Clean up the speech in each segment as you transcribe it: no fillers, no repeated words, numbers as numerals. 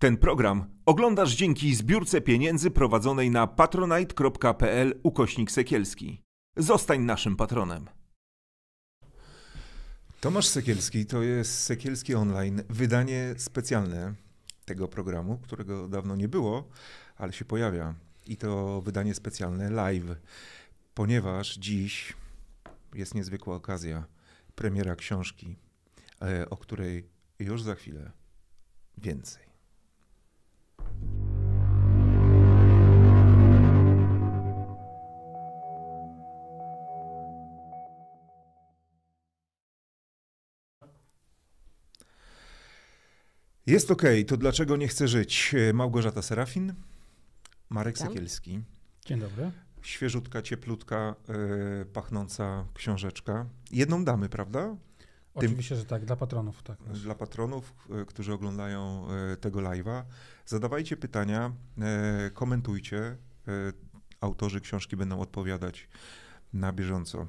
Ten program oglądasz dzięki zbiórce pieniędzy prowadzonej na patronite.pl/Sekielski. Zostań naszym patronem. Tomasz Sekielski to jest Sekielski Online, wydanie specjalne tego programu, którego dawno nie było, ale się pojawia. I to wydanie specjalne live, ponieważ dziś jest niezwykła okazja, premiera książki, o której już za chwilę więcej. Jest okej, to dlaczego nie chcę żyć? Małgorzata Serafin, Marek Sekielski. Dzień dobry. Świeżutka, cieplutka, pachnąca książeczka. Jedną damy, prawda? Oczywiście, że tak, dla patronów. Tak. Dla patronów, którzy oglądają tego live'a. Zadawajcie pytania, komentujcie. Autorzy książki będą odpowiadać na bieżąco.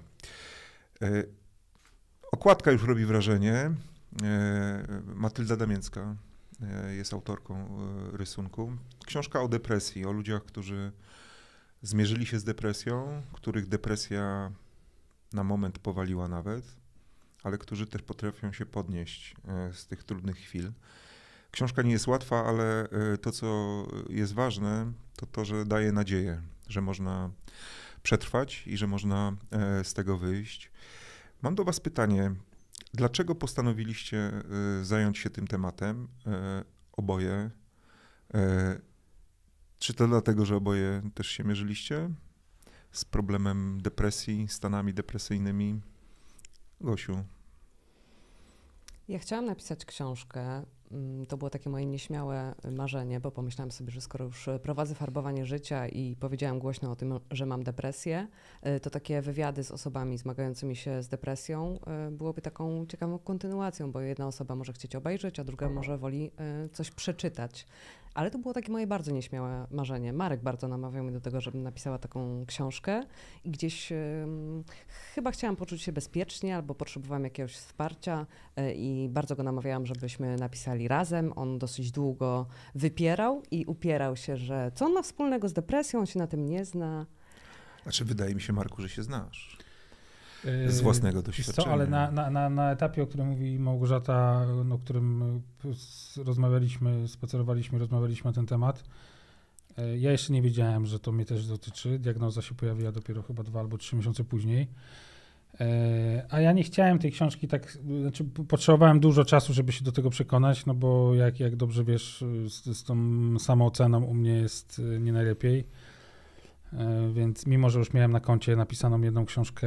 Okładka już robi wrażenie. Matylda Damięcka jest autorką rysunku. Książka o depresji, o ludziach, którzy zmierzyli się z depresją, których depresja na moment powaliła nawet, ale którzy też potrafią się podnieść z tych trudnych chwil. Książka nie jest łatwa, ale to, co jest ważne, to to, że daje nadzieję, że można przetrwać i że można z tego wyjść. Mam do was pytanie. Dlaczego postanowiliście zająć się tym tematem, oboje? Czy to dlatego, że oboje też się mierzyliście z problemem depresji, stanami depresyjnymi? Gosiu. Ja chciałam napisać książkę. To było takie moje nieśmiałe marzenie, bo pomyślałam sobie, że skoro już prowadzę farbowanie życia i powiedziałam głośno o tym, że mam depresję, to takie wywiady z osobami zmagającymi się z depresją byłoby taką ciekawą kontynuacją, bo jedna osoba może chcieć obejrzeć, a druga może woli coś przeczytać. Ale to było takie moje bardzo nieśmiałe marzenie. Marek bardzo namawiał mnie do tego, żebym napisała taką książkę i gdzieś chyba chciałam poczuć się bezpiecznie albo potrzebowałam jakiegoś wsparcia i bardzo go namawiałam, żebyśmy napisali razem. On dosyć długo wypierał i upierał się, że co on ma wspólnego z depresją, on się na tym nie zna. Znaczy, wydaje mi się, Marku, że się znasz. Z własnego doświadczenia. Co, ale na etapie, o którym mówi Małgorzata, o którym rozmawialiśmy, spacerowaliśmy, rozmawialiśmy na ten temat, ja jeszcze nie wiedziałem, że to mnie też dotyczy. Diagnoza się pojawiła dopiero chyba 2 albo 3 miesiące później. A ja nie chciałem tej książki tak, znaczy potrzebowałem dużo czasu, żeby się do tego przekonać, no bo jak dobrze wiesz, z tą samooceną u mnie jest nie najlepiej. Więc mimo, że już miałem na koncie napisaną jedną książkę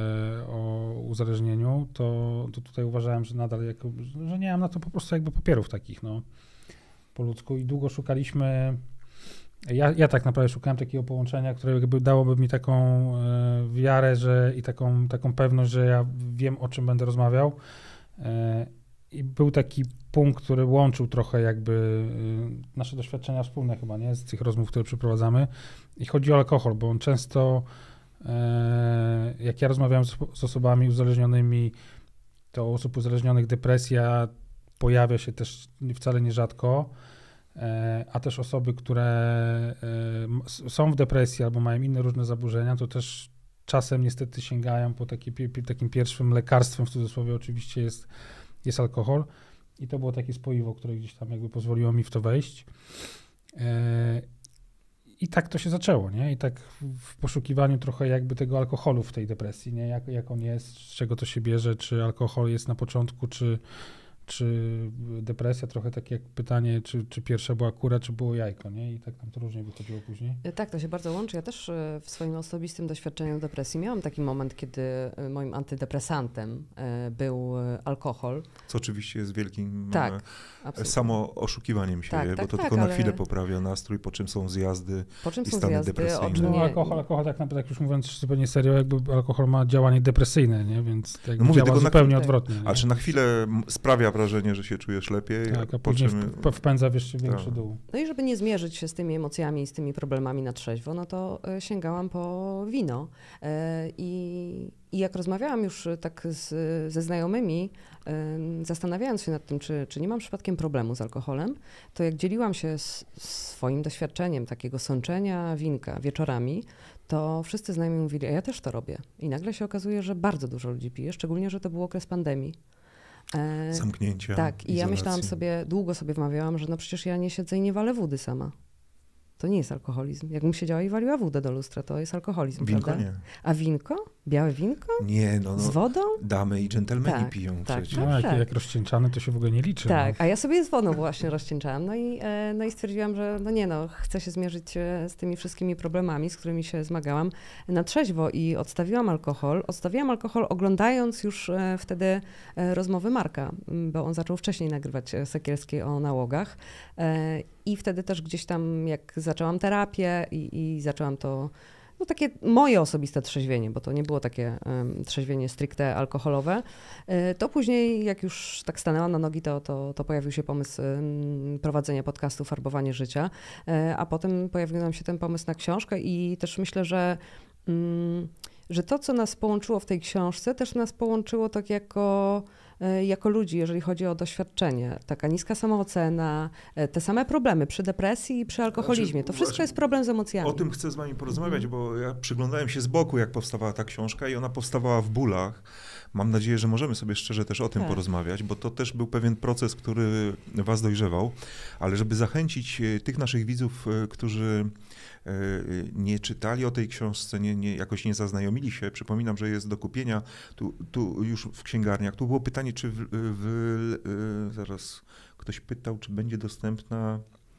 o uzależnieniu, to tutaj uważałem, że nadal, że nie mam na to po prostu jakby papierów takich, no, po ludzku i długo szukaliśmy, ja tak naprawdę szukałem takiego połączenia, które jakby dałoby mi taką wiarę, i taką pewność, że ja wiem, o czym będę rozmawiał. I był taki punkt, który łączył trochę jakby nasze doświadczenia wspólne chyba, nie? Z tych rozmów, które przeprowadzamy. I chodzi o alkohol, bo on często, jak ja rozmawiałem z osobami uzależnionymi, to u osób uzależnionych depresja pojawia się też wcale nierzadko, a też osoby, które są w depresji albo mają inne różne zaburzenia, to też czasem niestety sięgają po takim pierwszym lekarstwem, w cudzysłowie oczywiście jest alkohol i to było takie spoiwo, które gdzieś tam jakby pozwoliło mi w to wejść. I tak to się zaczęło, nie? I tak w poszukiwaniu trochę jakby tego alkoholu w tej depresji, nie? Jak on jest, z czego to się bierze, czy alkohol jest na początku, czy depresja, trochę takie jak pytanie, czy pierwsza była kura, czy było jajko, nie? I tak tam to różnie wychodziło później. Tak, to się bardzo łączy. Ja też w swoim osobistym doświadczeniu depresji miałam taki moment, kiedy moim antydepresantem był alkohol. Co oczywiście jest wielkim samo oszukiwaniem siebie, bo to tylko na chwilę poprawia nastrój, po czym są zjazdy i stany depresyjne. No, alkohol tak naprawdę, jak już mówiąc zupełnie serio, jakby alkohol ma działanie depresyjne, nie? Więc mówię działa zupełnie odwrotnie. Ale czy na chwilę sprawia sprawia wrażenie, że się czujesz lepiej. Tak, a później wpędza w jeszcze większy Tak. dół. No i żeby nie zmierzyć się z tymi emocjami i z tymi problemami na trzeźwo, no to sięgałam po wino. I jak rozmawiałam już tak ze znajomymi, zastanawiając się nad tym, czy nie mam przypadkiem problemu z alkoholem, to jak dzieliłam się swoim doświadczeniem takiego sączenia winka wieczorami, to wszyscy znajomi mówili, a ja też to robię. I nagle się okazuje, że bardzo dużo ludzi pije, szczególnie, że to był okres pandemii. Zamknięcia, tak, i ja izolacji. myślałam sobie, długo sobie wmawiałam, że no przecież ja nie siedzę i nie walę wody sama. To nie jest alkoholizm. Jakbym siedziała i waliła wódę do lustra, to jest alkoholizm, Winko prawda? nie. A winko? Białe winko? Nie, no, Z wodą? damy i dżentelmeni Tak, piją tak. przecież. No, tak. jak rozcieńczany, to się w ogóle nie liczy. Tak, No. a ja sobie z wodą właśnie rozcieńczałam. No i stwierdziłam, że chcę się zmierzyć z tymi wszystkimi problemami, z którymi się zmagałam na trzeźwo i odstawiłam alkohol. Odstawiłam alkohol oglądając już wtedy rozmowy Marka, bo on zaczął wcześniej nagrywać Sekielskiej o nałogach. I wtedy też gdzieś tam, jak zaczęłam terapię i zaczęłam to, no takie moje osobiste trzeźwienie, bo to nie było takie trzeźwienie stricte alkoholowe, to później, jak już tak stanęłam na nogi, to pojawił się pomysł prowadzenia podcastu Farbowanie życia, a potem pojawił nam się ten pomysł na książkę i też myślę, że to, co nas połączyło w tej książce, też nas połączyło tak jako ludzi, jeżeli chodzi o doświadczenie. Taka niska samoocena, te same problemy przy depresji i przy alkoholizmie. To wszystko jest problem z emocjami. O tym chcę z wami porozmawiać, bo ja przyglądałem się z boku, jak powstawała ta książka i ona powstawała w bólach. Mam nadzieję, że możemy sobie szczerze też o tym porozmawiać, bo to też był pewien proces, który was dojrzewał, ale żeby zachęcić tych naszych widzów, którzy nie czytali o tej książce, jakoś nie zaznajomili się, przypominam, że jest do kupienia tu już w księgarniach. Tu było pytanie, czy zaraz ktoś pytał, czy będzie dostępna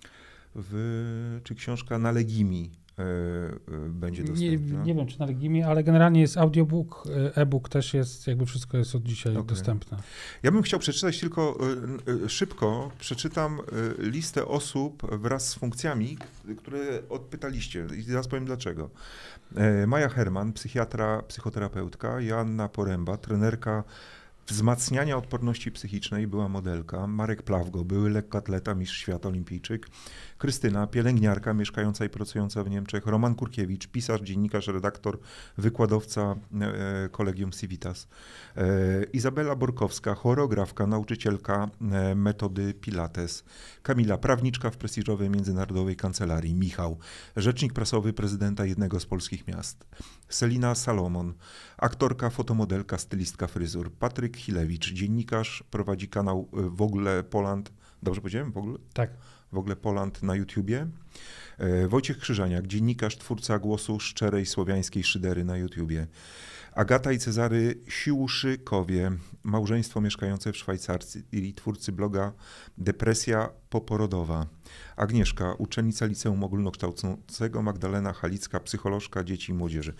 czy książka na Legimi będzie dostępna. Nie wiem, czy na Legimi, ale generalnie jest audiobook, e-book też jest, jakby wszystko jest od dzisiaj dostępne. Ja bym chciał przeczytać tylko szybko, przeczytam listę osób wraz z funkcjami, które odpytaliście i zaraz powiem dlaczego. Maja Herman, psychiatra, psychoterapeutka, Joanna Poręba, trenerka wzmacniania odporności psychicznej, była modelka, Marek Plawgo, były lekkoatleta, mistrz świata, olimpijczyk, Krystyna, pielęgniarka, mieszkająca i pracująca w Niemczech, Roman Kurkiewicz, pisarz, dziennikarz, redaktor, wykładowca Collegium Civitas, Izabela Borkowska, choreografka, nauczycielka metody Pilates, Kamila, prawniczka w prestiżowej międzynarodowej kancelarii, Michał, rzecznik prasowy prezydenta jednego z polskich miast, Selina Salomon, aktorka, fotomodelka, stylistka fryzur, Patryk Chilewicz, dziennikarz, prowadzi kanał W ogóle Poland, dobrze powiedziałem? W ogóle? Tak. W ogóle Poland na YouTubie. Wojciech Krzyżaniak, dziennikarz, twórca głosu szczerej słowiańskiej szydery na YouTubie. Agata i Cezary Siłuszykowie, małżeństwo mieszkające w Szwajcarii i twórcy bloga Depresja poporodowa. Agnieszka, uczennica liceum ogólnokształcącego, Magdalena Halicka, psycholożka dzieci i młodzieży.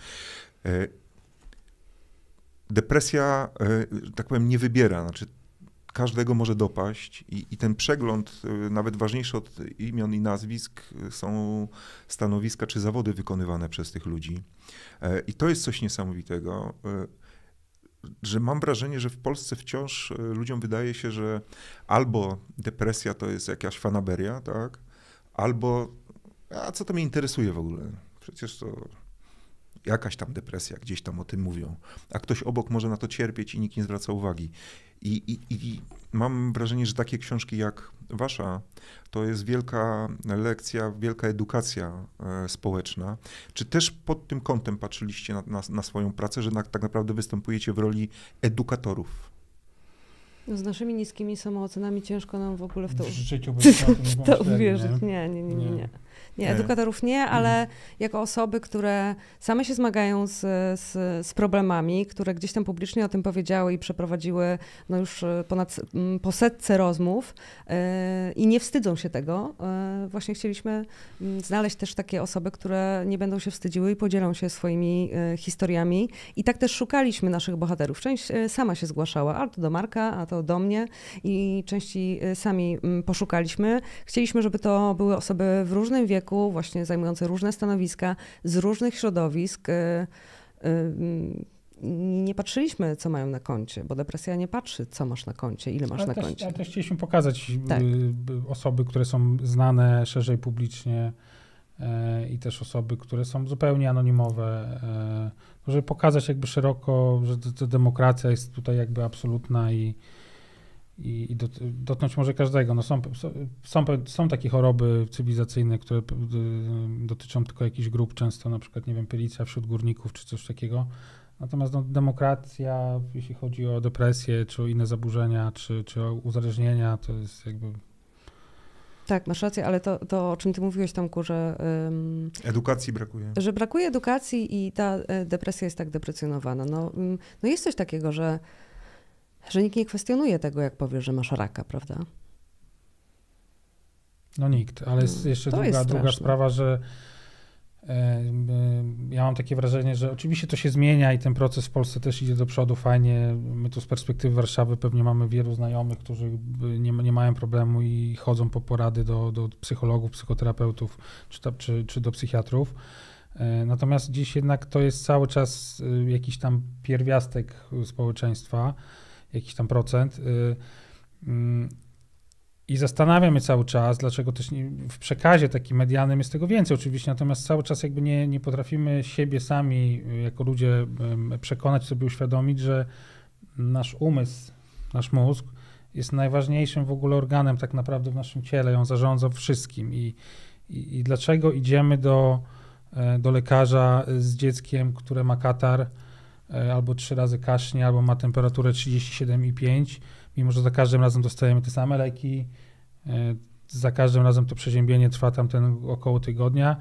Depresja, tak powiem, nie wybiera, znaczy każdego może dopaść i ten przegląd, nawet ważniejszy od imion i nazwisk, są stanowiska czy zawody wykonywane przez tych ludzi. I to jest coś niesamowitego, że mam wrażenie, że w Polsce wciąż ludziom wydaje się, że albo depresja to jest jakaś fanaberia, tak? Albo, a co to mnie interesuje w ogóle? Przecież to jakaś tam depresja, gdzieś tam o tym mówią, a ktoś obok może na to cierpieć i nikt nie zwraca uwagi. I mam wrażenie, że takie książki jak wasza, to jest wielka lekcja, wielka edukacja społeczna. Czy też pod tym kątem patrzyliście na swoją pracę, że tak naprawdę występujecie w roli edukatorów? No z naszymi niskimi samoocenami ciężko nam w ogóle w to uwierzyć. Nie, edukatorów nie, ale jako osoby, które same się zmagają z problemami, które gdzieś tam publicznie o tym powiedziały i przeprowadziły no już po setce rozmów i nie wstydzą się tego. Właśnie chcieliśmy znaleźć też takie osoby, które nie będą się wstydziły i podzielą się swoimi historiami. I tak też szukaliśmy naszych bohaterów. Część sama się zgłaszała, a to do Marka, a to do mnie i części sami poszukaliśmy. Chcieliśmy, żeby to były osoby w różnym wieku, właśnie zajmujące różne stanowiska, z różnych środowisk. nie patrzyliśmy, co mają na koncie, bo depresja nie patrzy, co masz na koncie, ile masz na koncie. Ale też chcieliśmy pokazać Tak. osoby, które są znane szerzej publicznie i też osoby, które są zupełnie anonimowe, żeby pokazać jakby szeroko, że to demokracja jest tutaj jakby absolutna i dotknąć może każdego. No są takie choroby cywilizacyjne, które dotyczą tylko jakichś grup, często na przykład, nie wiem, pylica wśród górników czy coś takiego. Natomiast demokracja, jeśli chodzi o depresję, czy o inne zaburzenia, czy o uzależnienia, to jest jakby... Tak, masz rację, ale to o czym ty mówiłeś, Tomku, że... Edukacji brakuje. Że brakuje edukacji i ta depresja jest tak deprecjonowana. No jest coś takiego, że nikt nie kwestionuje tego, jak powiesz, że masz raka, prawda? No nikt, ale jest jeszcze druga sprawa, że ja mam takie wrażenie, że oczywiście to się zmienia i ten proces w Polsce też idzie do przodu fajnie. My tu z perspektywy Warszawy pewnie mamy wielu znajomych, którzy nie mają problemu i chodzą po porady do psychologów, psychoterapeutów czy do psychiatrów. Natomiast dziś jednak to jest cały czas jakiś tam pierwiastek społeczeństwa, jakiś tam procent. I zastanawiam się cały czas, dlaczego też w przekazie takim medialnym jest tego więcej oczywiście, natomiast cały czas jakby nie potrafimy siebie sami jako ludzie przekonać, sobie uświadomić, że nasz umysł, nasz mózg jest najważniejszym w ogóle organem tak naprawdę w naszym ciele, on zarządza wszystkim i dlaczego idziemy do lekarza z dzieckiem, które ma katar, albo 3 razy kasznie, albo ma temperaturę 37,5, mimo że za każdym razem dostajemy te same leki, za każdym razem to przeziębienie trwa około tygodnia,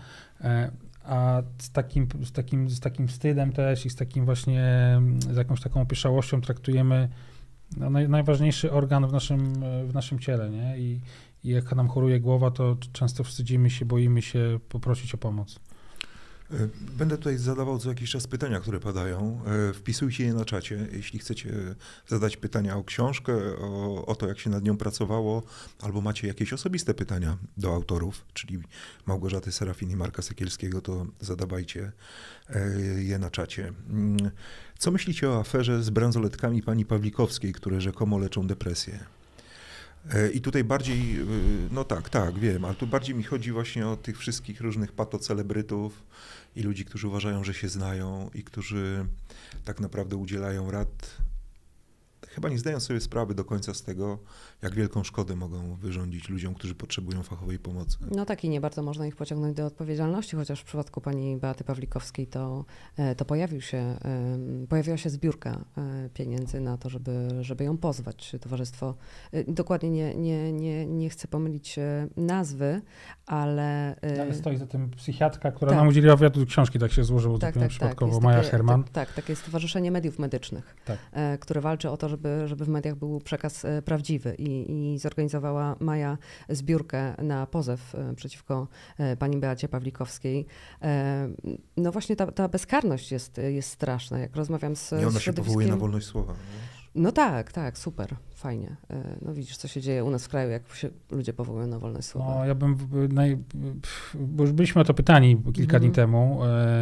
a z takim wstydem też i z takim właśnie, z jakąś taką opieszałością traktujemy najważniejszy organ w naszym ciele, nie? I jak nam choruje głowa, to często wstydzimy się, boimy się poprosić o pomoc. Będę tutaj zadawał co jakiś czas pytania, które padają. Wpisujcie je na czacie, jeśli chcecie zadać pytania o książkę, o to, jak się nad nią pracowało, albo macie jakieś osobiste pytania do autorów, czyli Małgorzaty Serafin i Marka Sekielskiego, to zadawajcie je na czacie. Co myślicie o aferze z bransoletkami pani Pawlikowskiej, które rzekomo leczą depresję? I tutaj bardziej, no tak, wiem, ale tu bardziej mi chodzi właśnie o tych wszystkich różnych patocelebrytów i ludzi, którzy uważają, że się znają i którzy tak naprawdę udzielają rad, chyba nie zdają sobie sprawy do końca z tego, jak wielką szkodę mogą wyrządzić ludziom, którzy potrzebują fachowej pomocy. No tak, i nie bardzo można ich pociągnąć do odpowiedzialności, chociaż w przypadku pani Beaty Pawlikowskiej to pojawiła się zbiórka pieniędzy na to, żeby ją pozwać. Towarzystwo, dokładnie nie chcę pomylić nazwy, ale... Ale stoi za tym psychiatrka, która nam udzieliła wywiadu książki, tak się złożyło przypadkowo, Maja Herman. Tak, jest Stowarzyszenie Mediów Medycznych, które walczy o to, żeby w mediach był przekaz prawdziwy i zorganizowała Maja zbiórkę na pozew przeciwko pani Beacie Pawlikowskiej. No właśnie ta bezkarność jest straszna. Jak rozmawiam z I ona się powołuje na wolność słowa. No tak, fsuper, fajnie. No widzisz, co się dzieje u nas w kraju, jak się ludzie powołują na wolność słowa. No ja bym, bo już byliśmy o to pytani kilka dni temu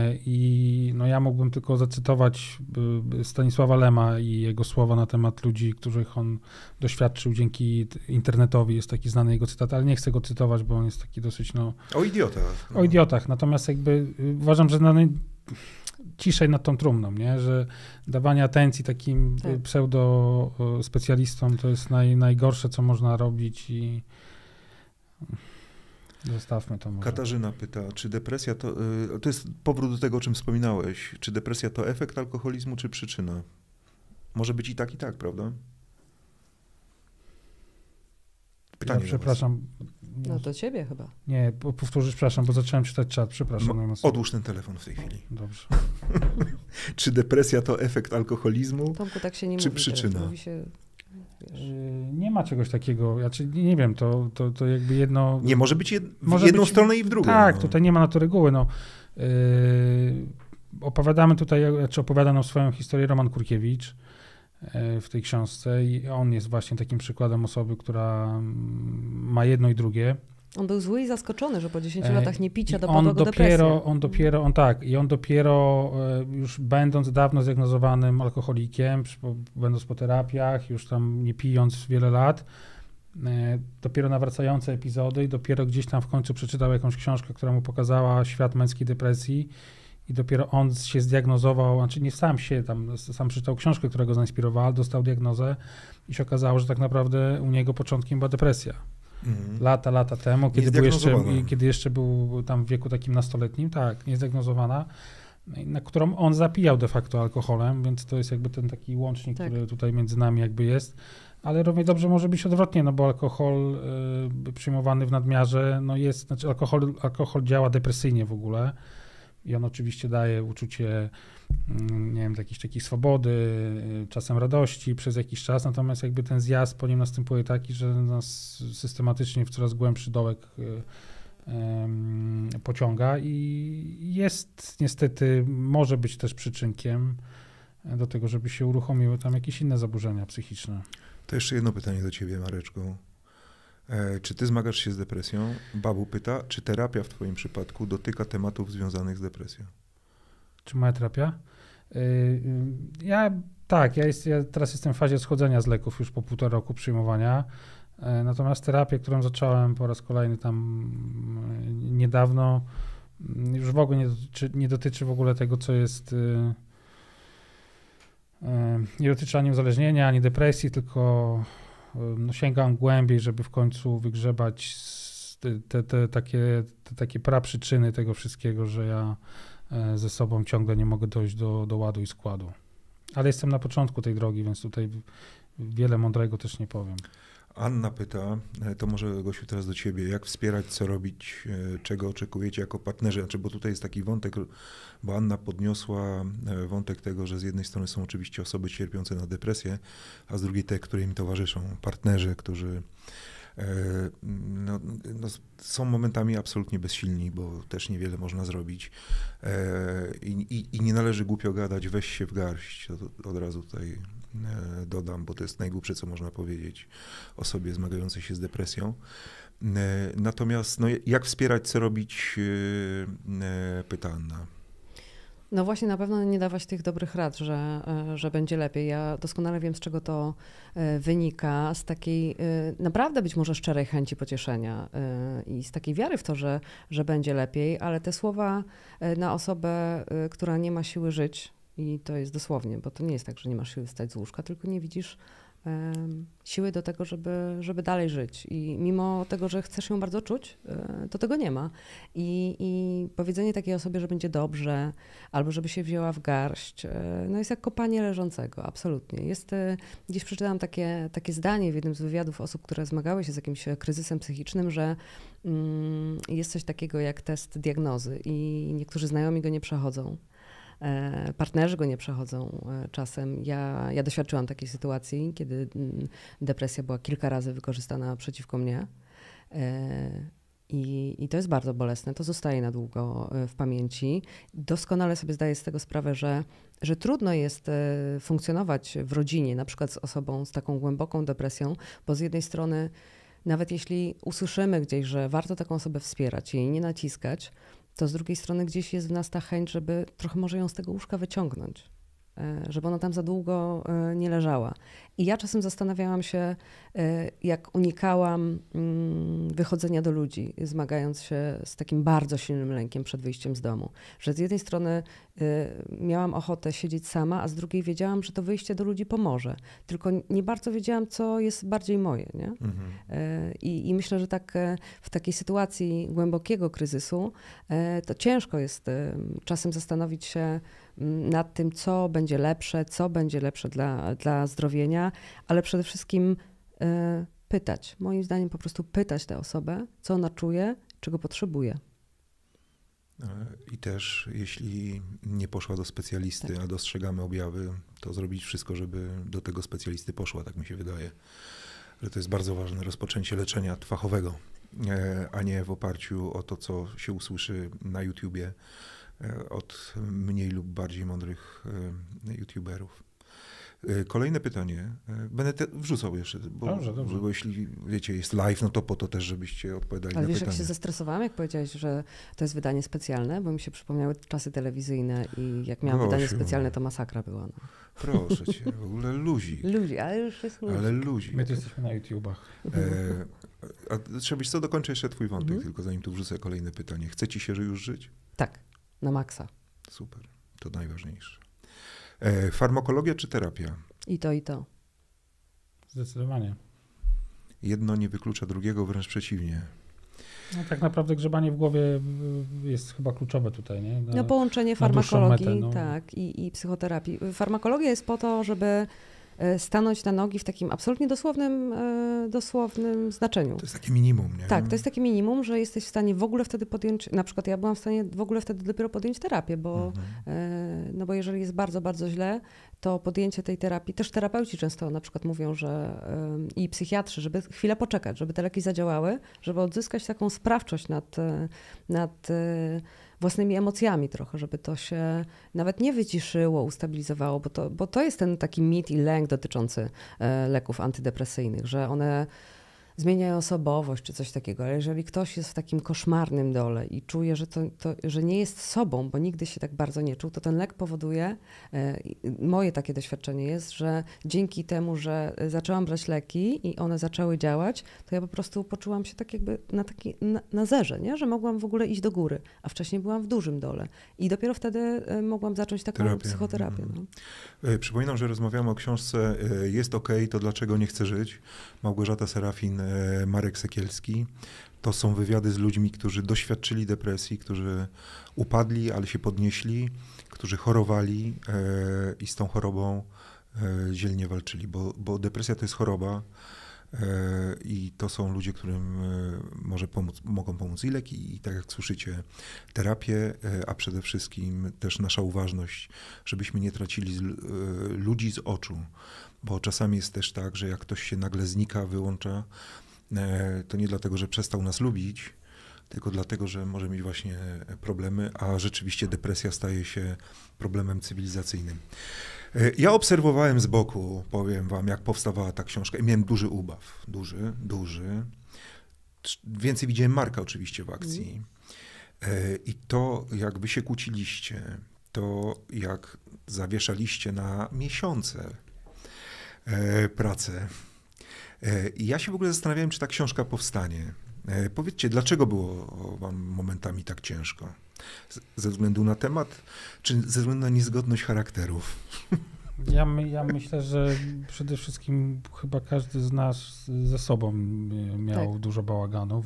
i no ja mógłbym tylko zacytować Stanisława Lema i jego słowa na temat ludzi, których on doświadczył dzięki internetowi. Jest taki znany jego cytat, ale nie chcę go cytować, bo on jest taki dosyć, O idiotach. O idiotach, natomiast jakby uważam, że ciszej nad tą trumną, nie? Że dawanie atencji takim pseudo-specjalistom to jest najgorsze, co można robić i zostawmy to może. Katarzyna pyta, czy depresja to jest powrót do tego, o czym wspominałeś, czy depresja to efekt alkoholizmu, czy przyczyna? Może być i tak, prawda? Pytanie przepraszam. No do ciebie chyba. Nie, powtórzysz, przepraszam, bo zacząłem czytać czat, przepraszam. Odłóż ten telefon w tej chwili. Dobrze. Czy depresja to efekt alkoholizmu, Tomku, tak się nie czy mówi przyczyna? Teraz, mówi się, nie ma czegoś takiego, nie wiem, to jakby jedno... Nie, może być w jedną stronę i w drugą. Tak, tutaj nie ma na to reguły. Opowiadamy tutaj, czy opowiada nam swoją historię Roman Kurkiewicz w tej książce i on jest właśnie takim przykładem osoby, która ma jedno i drugie. On był zły i zaskoczony, że po 10 latach niepicia dopadła go depresja. On dopiero już będąc dawno zdiagnozowanym alkoholikiem, będąc po terapiach, już tam nie pijąc wiele lat, dopiero nawracające epizody i dopiero gdzieś tam w końcu przeczytał jakąś książkę, która mu pokazała świat męskiej depresji i dopiero on się zdiagnozował, znaczy nie sam przeczytał książkę, która go zainspirowała, dostał diagnozę i się okazało, że tak naprawdę u niego początkiem była depresja. Lata temu, kiedy jeszcze był tam w wieku takim nastoletnim, tak, niezdiagnozowana, na którą on zapijał de facto alkoholem, więc to jest jakby ten taki łącznik, który tutaj między nami jakby jest. Ale równie dobrze może być odwrotnie, no bo alkohol przyjmowany w nadmiarze, alkohol działa depresyjnie w ogóle i on oczywiście daje uczucie, nie wiem, jakiejś takiej swobody, czasem radości przez jakiś czas, natomiast jakby ten zjazd po nim następuje taki, że nas systematycznie w coraz głębszy dołek pociąga i jest niestety, może być też przyczynkiem do tego, żeby się uruchomiły tam jakieś inne zaburzenia psychiczne. To jeszcze jedno pytanie do ciebie, Mareczku. Czy ty zmagasz się z depresją? Babu pyta, czy terapia w twoim przypadku dotyka tematów związanych z depresją? Czy moja terapia? Ja teraz jestem w fazie schodzenia z leków już po 1,5 roku przyjmowania. Natomiast terapię, którą zacząłem po raz kolejny tam niedawno, już w ogóle nie dotyczy w ogóle tego, co jest... Nie dotyczy ani uzależnienia, ani depresji, tylko sięgam głębiej, żeby w końcu wygrzebać te takie praprzyczyny tego wszystkiego, że ja ze sobą ciągle nie mogę dojść do ładu i składu. Ale jestem na początku tej drogi, więc tutaj wiele mądrego też nie powiem. Anna pyta, to może Gosiu teraz do ciebie, jak wspierać, co robić, czego oczekujecie jako partnerzy? Znaczy, bo tutaj jest taki wątek, bo Anna podniosła wątek tego, że z jednej strony są oczywiście osoby cierpiące na depresję, a z drugiej te, które im towarzyszą, partnerzy, którzy są momentami absolutnie bezsilni, bo też niewiele można zrobić i nie należy głupio gadać, weź się w garść, to od razu tutaj dodam, bo to jest najgłupsze, co można powiedzieć osobie zmagającej się z depresją. Natomiast jak wspierać, co robić, pyta Anna. No właśnie, na pewno nie dawać tych dobrych rad, że będzie lepiej. Ja doskonale wiem, z czego to wynika, z takiej naprawdę być może szczerej chęci pocieszenia i z takiej wiary w to, że będzie lepiej, ale te słowa na osobę, która nie ma siły żyć, i to jest dosłownie, bo to nie jest tak, że nie masz siły wstać z łóżka, tylko nie widzisz siły do tego, żeby dalej żyć. I mimo tego, że chcesz ją bardzo czuć, to tego nie ma. I powiedzenie takiej osobie, że będzie dobrze, albo żeby się wzięła w garść, no jest jak kopanie leżącego, absolutnie. Gdzieś przeczytałam takie zdanie w jednym z wywiadów osób, które zmagały się z jakimś kryzysem psychicznym, że jest coś takiego jak test diagnozy i niektórzy znajomi go nie przechodzą. Partnerzy go nie przechodzą czasem. Ja doświadczyłam takiej sytuacji, kiedy depresja była kilka razy wykorzystana przeciwko mnie. I to jest bardzo bolesne. To zostaje na długo w pamięci. Doskonale sobie zdaję z tego sprawę, że trudno jest funkcjonować w rodzinie, na przykład z osobą z taką głęboką depresją, bo z jednej strony, nawet jeśli usłyszymy gdzieś, że warto taką osobę wspierać i jej nie naciskać, to z drugiej strony gdzieś jest w nas ta chęć, żeby trochę może ją z tego łóżka wyciągnąć, żeby ona tam za długo nie leżała. I ja czasem zastanawiałam się, jak unikałam wychodzenia do ludzi, zmagając się z takim bardzo silnym lękiem przed wyjściem z domu. Że z jednej strony miałam ochotę siedzieć sama, a z drugiej wiedziałam, że to wyjście do ludzi pomoże. Tylko nie bardzo wiedziałam, co jest bardziej moje. Nie? Mhm. I myślę, że tak w takiej sytuacji głębokiego kryzysu to ciężko jest czasem zastanowić się nad tym, co będzie lepsze dla zdrowienia, ale przede wszystkim pytać. Moim zdaniem po prostu pytać tę osobę, co ona czuje, czego potrzebuje. I też, jeśli nie poszła do specjalisty, tak, a dostrzegamy objawy, to zrobić wszystko, żeby do tego specjalisty poszła, tak mi się wydaje. Że to jest bardzo ważne, rozpoczęcie leczenia fachowego, a nie w oparciu o to, co się usłyszy na YouTubie od mniej lub bardziej mądrych YouTuberów. Kolejne pytanie. Będę wrzucał jeszcze, Dobrze. bo jeśli, wiecie, jest live, no to po to też, żebyście odpowiadali Ale na wiesz, pytania. jak się zestresowałam, jak powiedziałeś, że to jest wydanie specjalne, bo mi się przypomniały czasy telewizyjne i jak miałam wydanie Gosiu. specjalne, to masakra była. No. Proszę cię, w ogóle luzik. Ludzi, ale już jest ludzi. Ale luzik. My tu jesteśmy na YouTubach. A trzeba co, dokończę jeszcze twój wątek, Mhm. tylko zanim tu wrzucę kolejne pytanie. Chce ci się już żyć? Tak, na maksa. Super, to najważniejsze. Farmakologia czy terapia? I to, i to. Zdecydowanie. Jedno nie wyklucza drugiego, wręcz przeciwnie. No, tak naprawdę grzebanie w głowie jest chyba kluczowe tutaj, nie? No połączenie na dłuższą farmakologii metę, no. tak, i psychoterapii. Farmakologia jest po to, żeby stanąć na nogi w takim absolutnie dosłownym znaczeniu. To jest takie minimum, nie? Tak, to jest takie minimum, że jesteś w stanie w ogóle wtedy podjąć, na przykład ja byłam w stanie w ogóle wtedy dopiero podjąć terapię, bo, no bo jeżeli jest bardzo, bardzo źle, to podjęcie tej terapii, też terapeuci często na przykład mówią, że i psychiatrzy, żeby chwilę poczekać, żeby te leki zadziałały, żeby odzyskać taką sprawczość nad własnymi emocjami trochę, żeby to się nawet nie wyciszyło, ustabilizowało, bo to jest ten taki mit i lęk dotyczący leków antydepresyjnych, że one zmieniają osobowość czy coś takiego, ale jeżeli ktoś jest w takim koszmarnym dole i czuje, że nie jest sobą, bo nigdy się tak bardzo nie czuł, to ten lek powoduje, moje takie doświadczenie jest, że dzięki temu, że zaczęłam brać leki i one zaczęły działać, to ja po prostu poczułam się tak jakby na zerze, nie? Że mogłam w ogóle iść do góry, a wcześniej byłam w dużym dole i dopiero wtedy mogłam zacząć taką psychoterapię. No. Przypominam, że rozmawiamy o książce Jest okej, to dlaczego nie chcę żyć? Małgorzata Serafin, Marek Sekielski. To są wywiady z ludźmi, którzy doświadczyli depresji, którzy upadli, ale się podnieśli, którzy chorowali i z tą chorobą dzielnie walczyli, bo depresja to jest choroba i to są ludzie, którym mogą pomóc i leki, i tak jak słyszycie, terapię, a przede wszystkim też nasza uważność, żebyśmy nie tracili ludzi z oczu, bo czasami jest też tak, że jak ktoś się nagle znika, wyłącza, to nie dlatego, że przestał nas lubić, tylko dlatego, że może mieć właśnie problemy, a rzeczywiście depresja staje się problemem cywilizacyjnym. Ja obserwowałem z boku, powiem wam, jak powstawała ta książka i miałem duży ubaw, duży. Więcej widziałem Marka oczywiście w akcji. I to, jak wy się kłóciliście, to jak zawieszaliście na miesiące pracę. I ja się w ogóle zastanawiałem, czy ta książka powstanie. Powiedzcie, dlaczego było wam momentami tak ciężko? Ze względu na temat, czy ze względu na niezgodność charakterów? Ja myślę, że przede wszystkim chyba każdy z nas ze sobą miał dużo bałaganu w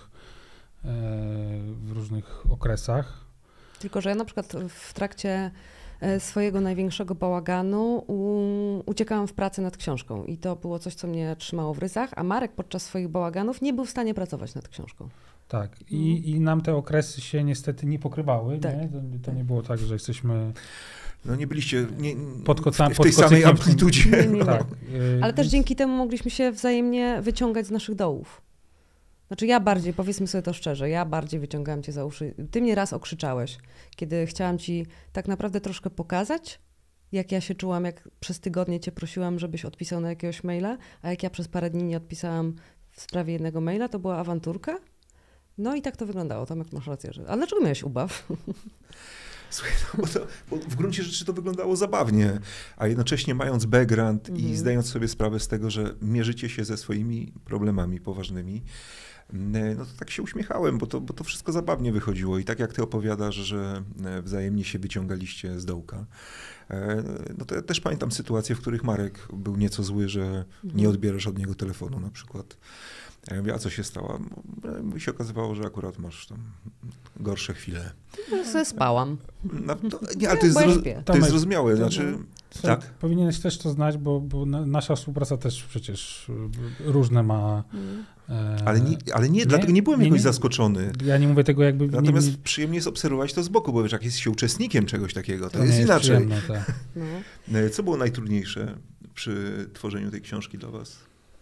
różnych okresach. Tylko że ja na przykład w trakcie swojego największego bałaganu uciekałam w pracy nad książką i to było coś, co mnie trzymało w ryzach, a Marek podczas swoich bałaganów nie był w stanie pracować nad książką. Tak, i nam te okresy się niestety nie pokrywały, Tak. nie? To nie było tak, że jesteśmy No nie byliście w tej samej amplitudzie. Nie. Tak, Ale też dzięki temu mogliśmy się wzajemnie wyciągać z naszych dołów. Znaczy ja bardziej, powiedzmy sobie to szczerze, ja bardziej wyciągałam cię za uszy. Ty mnie raz okrzyczałeś, kiedy chciałam ci tak naprawdę troszkę pokazać, jak ja się czułam, jak przez tygodnie cię prosiłam, żebyś odpisał na jakiegoś maila, a jak ja przez parę dni nie odpisałam w sprawie jednego maila, to była awanturka. No i tak to wyglądało, Tomek, masz rację. A dlaczego miałeś ubaw? Słuchaj, no, bo w gruncie rzeczy to wyglądało zabawnie, a jednocześnie mając background i zdając sobie sprawę z tego, że mierzycie się ze swoimi problemami poważnymi, no to tak się uśmiechałem, bo to wszystko zabawnie wychodziło i tak jak ty opowiadasz, że wzajemnie się wyciągaliście z dołka, no to ja też pamiętam sytuacje, w których Marek był nieco zły, że nie odbierasz od niego telefonu na przykład. Ja mówię, a co się stało? Mi się okazywało, że akurat masz tam gorsze chwile. Ja sobie spałam. No, ale to jest zrozumiałe. Znaczy, tak? Powinieneś też to znać, bo nasza współpraca też przecież różne ma... Ale nie, dlatego nie byłem jakoś zaskoczony. Ja nie mówię tego jakby... Natomiast przyjemnie jest obserwować to z boku, bo wiesz, jak jest się uczestnikiem czegoś takiego, to jest inaczej. Tak. No. Co było najtrudniejsze przy tworzeniu tej książki dla was?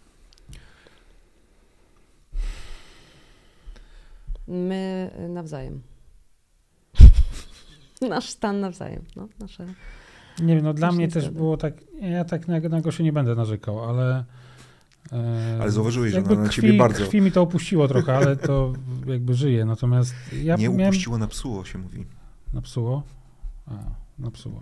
My nawzajem. Nasz stan nawzajem. No, nasze... Nie wiem, no dla mnie Myślę, też że było tak, Ja tak na go się nie będę narzekał, ale... Ale zauważyłeś, że jakby ona na ciebie bardzo... Krwi mi to opuściło trochę, ale to jakby żyje, natomiast ja Nie miałem... upuściło, napsuło się mówi. Napsuło? Napsuło.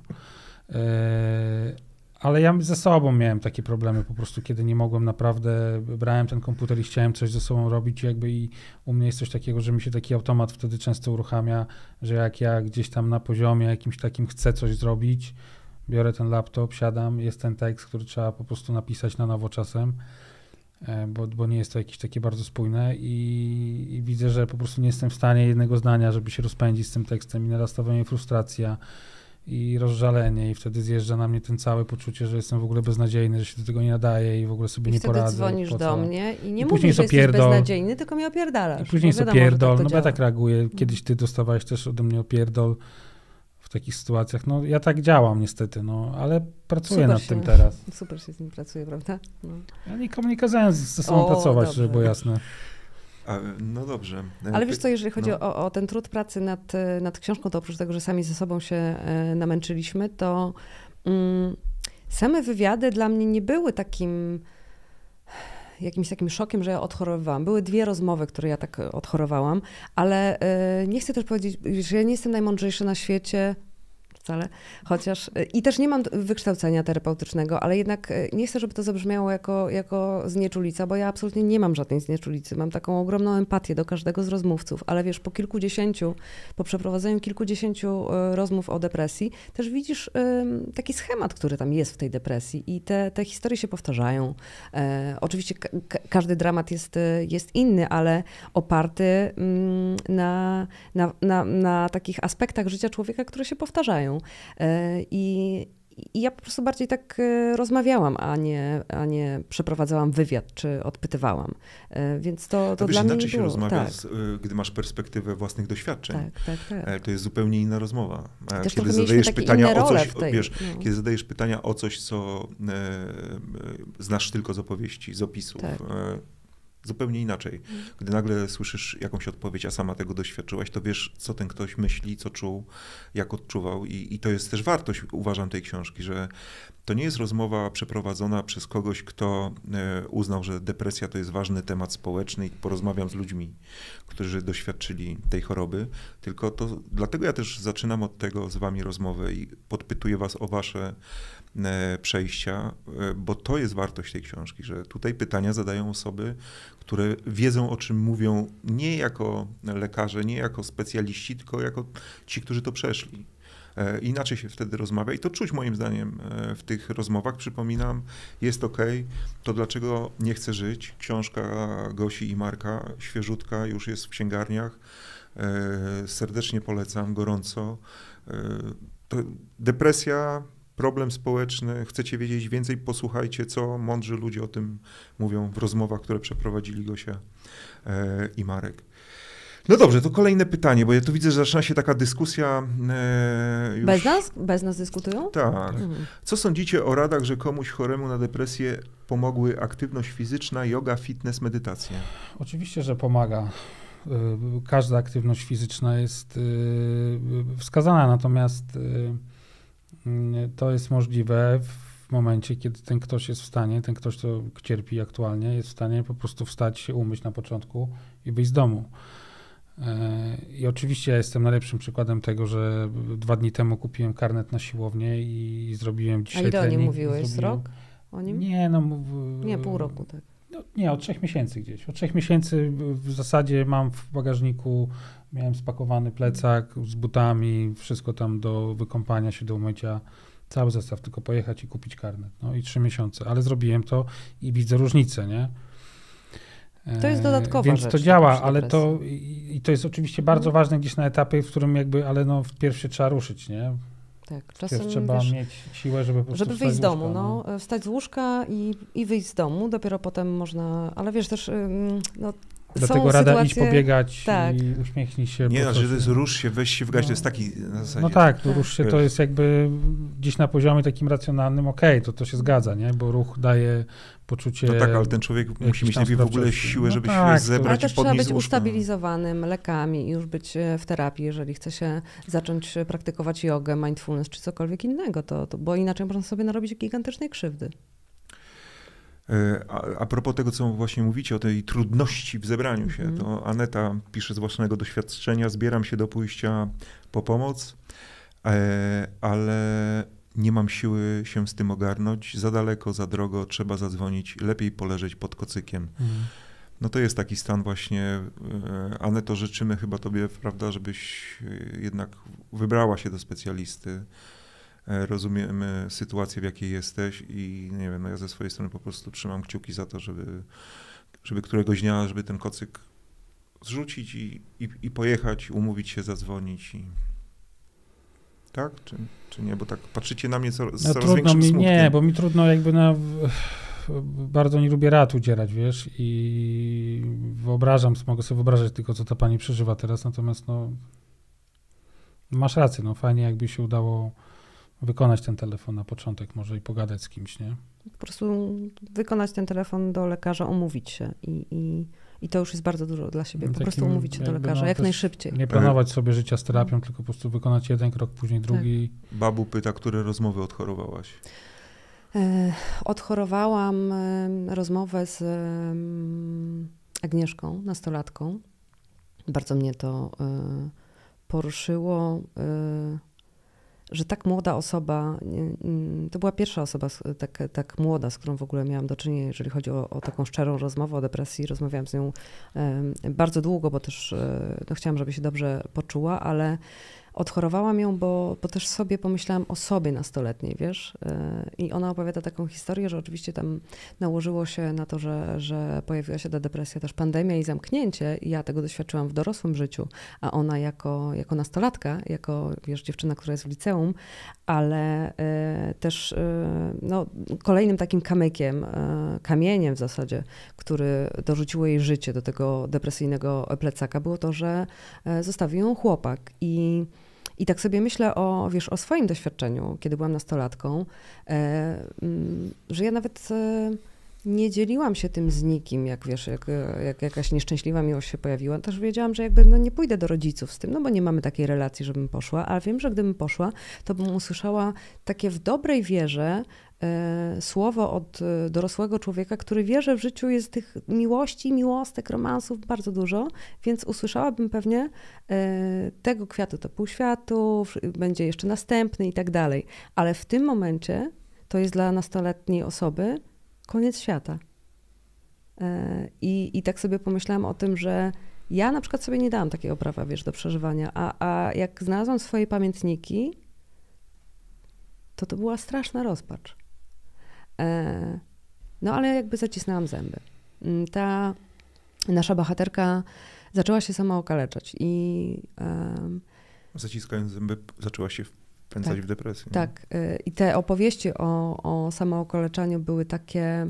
Ale ja ze sobą miałem takie problemy po prostu, kiedy nie mogłem naprawdę, brałem ten komputer i chciałem coś ze sobą robić jakby i u mnie jest coś takiego, że mi się taki automat wtedy często uruchamia, że jak ja gdzieś tam na poziomie jakimś takim chcę coś zrobić, biorę ten laptop, siadam, jest ten tekst, który trzeba po prostu napisać na nowo czasem, bo nie jest to jakieś takie bardzo spójne i widzę, że po prostu nie jestem w stanie jednego zdania, żeby się rozpędzić z tym tekstem i narasta we mnie frustracja i rozżalenie i wtedy zjeżdża na mnie ten całe poczucie, że jestem w ogóle beznadziejny, że się do tego nie nadaję i w ogóle sobie nie poradzę. I wtedy dzwonisz do mnie i nie później mówisz, że jesteś opierdol. beznadziejny, tylko mnie opierdalasz. I później jest Wiadomo, że opierdol, tak to no bo ja działa. tak reaguję. Kiedyś ty dostawałeś też ode mnie opierdol w takich sytuacjach. No ja tak działam niestety, no ale pracuję Super nad tym się- teraz. Super się z nim pracuje, prawda? No. Ja nikomu nie kazałem ze sobą O, pracować, dobrze. żeby było jasne. No dobrze. Ale wiesz co, jeżeli chodzi no. o ten trud pracy nad książką, to oprócz tego, że sami ze sobą się namęczyliśmy, to same wywiady dla mnie nie były jakimś takim szokiem, że ja odchorowywałam. Były 2 rozmowy, które ja tak odchorowałam, ale nie chcę też powiedzieć, że ja nie jestem najmądrzejsza na świecie, wcale, chociaż i też nie mam wykształcenia terapeutycznego, ale jednak nie chcę, żeby to zabrzmiało jako znieczulica, bo ja absolutnie nie mam żadnej znieczulicy. Mam taką ogromną empatię do każdego z rozmówców, ale wiesz, po przeprowadzeniu kilkudziesięciu rozmów o depresji, też widzisz taki schemat, który tam jest w tej depresji i te historie się powtarzają. Oczywiście każdy dramat jest inny, ale oparty na takich aspektach życia człowieka, które się powtarzają. I ja po prostu bardziej tak rozmawiałam, a nie przeprowadzałam wywiad, czy odpytywałam. Więc to wiesz, dla mnie inaczej nie się było. rozmawia, Tak, gdy masz perspektywę własnych doświadczeń. tak. To jest zupełnie inna rozmowa. Też Kiedy trochę mieliśmy zadajesz takie pytania inne o role coś, w tej, wiesz, no. kiedy zadajesz pytania o coś, co znasz tylko z opowieści, z opisów, Tak. zupełnie inaczej. Gdy nagle słyszysz jakąś odpowiedź, a sama tego doświadczyłaś, to wiesz, co ten ktoś myśli, co czuł, jak odczuwał i to jest też wartość, uważam, tej książki, że to nie jest rozmowa przeprowadzona przez kogoś, kto uznał, że depresja to jest ważny temat społeczny i porozmawiam z ludźmi, którzy doświadczyli tej choroby, tylko to dlatego ja też zaczynam od tego z wami rozmowę i podpytuję was o wasze przejścia, bo to jest wartość tej książki, że tutaj pytania zadają osoby, które wiedzą, o czym mówią, nie jako lekarze, nie jako specjaliści, tylko jako ci, którzy to przeszli. Inaczej się wtedy rozmawia i to czuć moim zdaniem w tych rozmowach. Przypominam, jest okej, to dlaczego nie chcę żyć? Książka Gosi i Marka, świeżutka, już jest w księgarniach. Serdecznie polecam, gorąco. To depresja, problem społeczny, chcecie wiedzieć więcej, posłuchajcie, co mądrzy ludzie o tym mówią w rozmowach, które przeprowadzili Gosia i Marek. No dobrze, to kolejne pytanie, bo ja tu widzę, że zaczyna się taka dyskusja już... Bez nas? Bez nas dyskutują? Tak. Co sądzicie o radach, że komuś choremu na depresję pomogły aktywność fizyczna, yoga, fitness, medytacja? Oczywiście, że pomaga. Każda aktywność fizyczna jest wskazana, natomiast to jest możliwe w momencie, kiedy ten ktoś jest w stanie, ten ktoś, kto cierpi aktualnie, jest w stanie po prostu wstać, się umyć na początku i wyjść z domu. I oczywiście ja jestem najlepszym przykładem tego, że 2 dni temu kupiłem karnet na siłownię i zrobiłem dzisiaj A ile o nim trening. mówiłeś? Z rok? O nim? Nie, no... Nie, pół roku, tak. No, nie, od 3 miesięcy gdzieś. Od 3 miesięcy w zasadzie mam w bagażniku, miałem spakowany plecak z butami, wszystko tam do wykąpania się, do umycia, cały zestaw, tylko pojechać i kupić karnet. No i 3 miesiące, ale zrobiłem to i widzę różnicę, nie? To jest dodatkowa Więc rzecz. to działa, przy ale depresji. to i to jest oczywiście bardzo ważne gdzieś na etapie, w którym jakby, ale no wpierw się trzeba ruszyć, nie? Tak, Wpierw czasem trzeba wiesz, mieć siłę, żeby po prostu żeby wstać wyjść z domu, łóżka, wstać z łóżka i wyjść z domu, dopiero potem można, ale wiesz też, no, Dlatego rada sytuacje... iść pobiegać tak. i uśmiechnij się. Nie, bo że coś- to jest rusz się, weź się w gaś, to jest taki na zasadzie. No tak, to Tak. rusz się to jest jakby gdzieś na poziomie takim racjonalnym, to się zgadza, nie? Bo ruch daje poczucie... No tak, ale ten człowiek musi mieć tam najpierw w ogóle sprawczości. siłę, No żeby tak, się to- Ale zebrać też i trzeba podnieść być z łóżka. ustabilizowanym lekami i już być w terapii, jeżeli chce się zacząć praktykować jogę, mindfulness czy cokolwiek innego, bo inaczej można sobie narobić gigantycznej krzywdy. A propos tego, co właśnie mówicie o tej trudności w zebraniu się, to Aneta pisze z własnego doświadczenia, zbieram się do pójścia po pomoc, ale nie mam siły się z tym ogarnąć, za daleko, za drogo, trzeba zadzwonić, lepiej poleżeć pod kocykiem. No to jest taki stan właśnie, Aneto, życzymy chyba tobie, prawda, żebyś jednak wybrała się do specjalisty. Rozumiemy sytuację, w jakiej jesteś i nie wiem, no ja ze swojej strony po prostu trzymam kciuki za to, żeby któregoś dnia, żeby ten kocyk zrzucić i pojechać, umówić się, zadzwonić i... Tak? Czy nie? Bo tak patrzycie na mnie z coraz większym smutkiem. Nie, bo mi trudno jakby bardzo nie lubię rad udzielać, wiesz, i mogę sobie wyobrażać tylko, co ta pani przeżywa teraz, natomiast no masz rację, no fajnie jakby się udało wykonać ten telefon na początek może i pogadać z kimś, nie? Po prostu wykonać ten telefon do lekarza, umówić się i to już jest bardzo dużo dla siebie. No Po prostu takim umówić się do jakby, lekarza no, jak też najszybciej. Nie planować sobie życia z terapią, tylko po prostu wykonać jeden krok, później drugi. Babu pyta, które rozmowy odchorowałaś? Odchorowałam rozmowę z Agnieszką, nastolatką. Bardzo mnie to poruszyło, że tak młoda osoba, to była pierwsza osoba tak młoda, z którą w ogóle miałam do czynienia, jeżeli chodzi o taką szczerą rozmowę o depresji. Rozmawiałam z nią bardzo długo, bo też no, chciałam, żeby się dobrze poczuła, ale odchorowałam ją, bo też sobie pomyślałam o sobie nastoletniej, wiesz? I ona opowiada taką historię, że oczywiście tam nałożyło się na to, że pojawiła się ta depresja, też pandemia i zamknięcie. I ja tego doświadczyłam w dorosłym życiu, a ona jako nastolatka, jako, wiesz, dziewczyna, która jest w liceum, ale też no, kolejnym takim kamykiem, kamieniem w zasadzie, który dorzuciło jej życie do tego depresyjnego plecaka, było to, że zostawił ją chłopak. I tak sobie myślę o swoim doświadczeniu, kiedy byłam nastolatką, że ja nawet nie dzieliłam się tym z nikim, jak wiesz, jak jakaś nieszczęśliwa miłość się pojawiła. Też wiedziałam, że jakby no nie pójdę do rodziców z tym, no bo nie mamy takiej relacji, żebym poszła, ale wiem, że gdybym poszła, to bym usłyszała takie w dobrej wierze słowo od dorosłego człowieka, który wie, że w życiu jest tych miłości, miłostek, romansów bardzo dużo, więc usłyszałabym pewnie tego kwiatu to pół światu, będzie jeszcze następny i tak dalej. Ale w tym momencie to jest dla nastoletniej osoby koniec świata. I tak sobie pomyślałam o tym, że ja na przykład sobie nie dałam takiego prawa, wiesz, do przeżywania, a jak znalazłam swoje pamiętniki, to była straszna rozpacz. No ale jakby zacisnęłam zęby. Ta nasza bohaterka zaczęła się sama okaleczać i... Zaciskając zęby zaczęła się wpędzać w depresję. Tak. I te opowieści o samookaleczaniu były takie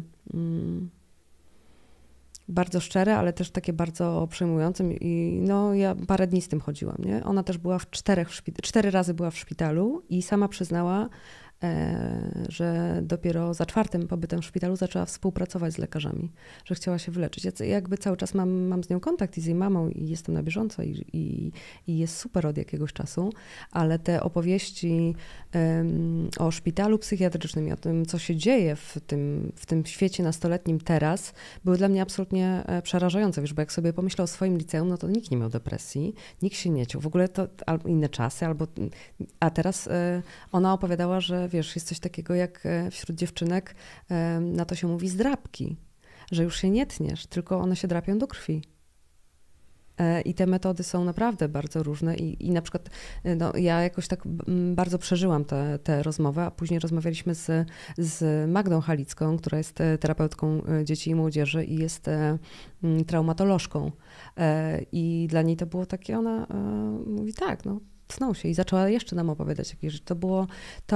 bardzo szczere, ale też takie bardzo przejmujące i no ja parę dni z tym chodziłam, nie? Ona też była 4 razy była w szpitalu i sama przyznała, że dopiero za 4. pobytem w szpitalu zaczęła współpracować z lekarzami, że chciała się wyleczyć. Ja jakby cały czas mam z nią kontakt i z jej mamą i jestem na bieżąco i jest super od jakiegoś czasu, ale te opowieści o szpitalu psychiatrycznym i o tym, co się dzieje w tym świecie nastoletnim teraz, były dla mnie absolutnie przerażające, wiesz, bo jak sobie pomyślę o swoim liceum, no to nikt nie miał depresji, nikt się nie ciął. W ogóle to albo inne czasy, a teraz ona opowiadała, że wiesz, jest coś takiego jak wśród dziewczynek, na to się mówi zdrapki, że już się nie tniesz, tylko one się drapią do krwi. I te metody są naprawdę bardzo różne i na przykład no, ja jakoś tak bardzo przeżyłam tę rozmowę, a później rozmawialiśmy z Magdą Halicką, która jest terapeutką dzieci i młodzieży i jest traumatolożką. I dla niej to było takie, ona mówi tak, no tcnął się i zaczęła jeszcze nam opowiadać jakieś rzeczy. To było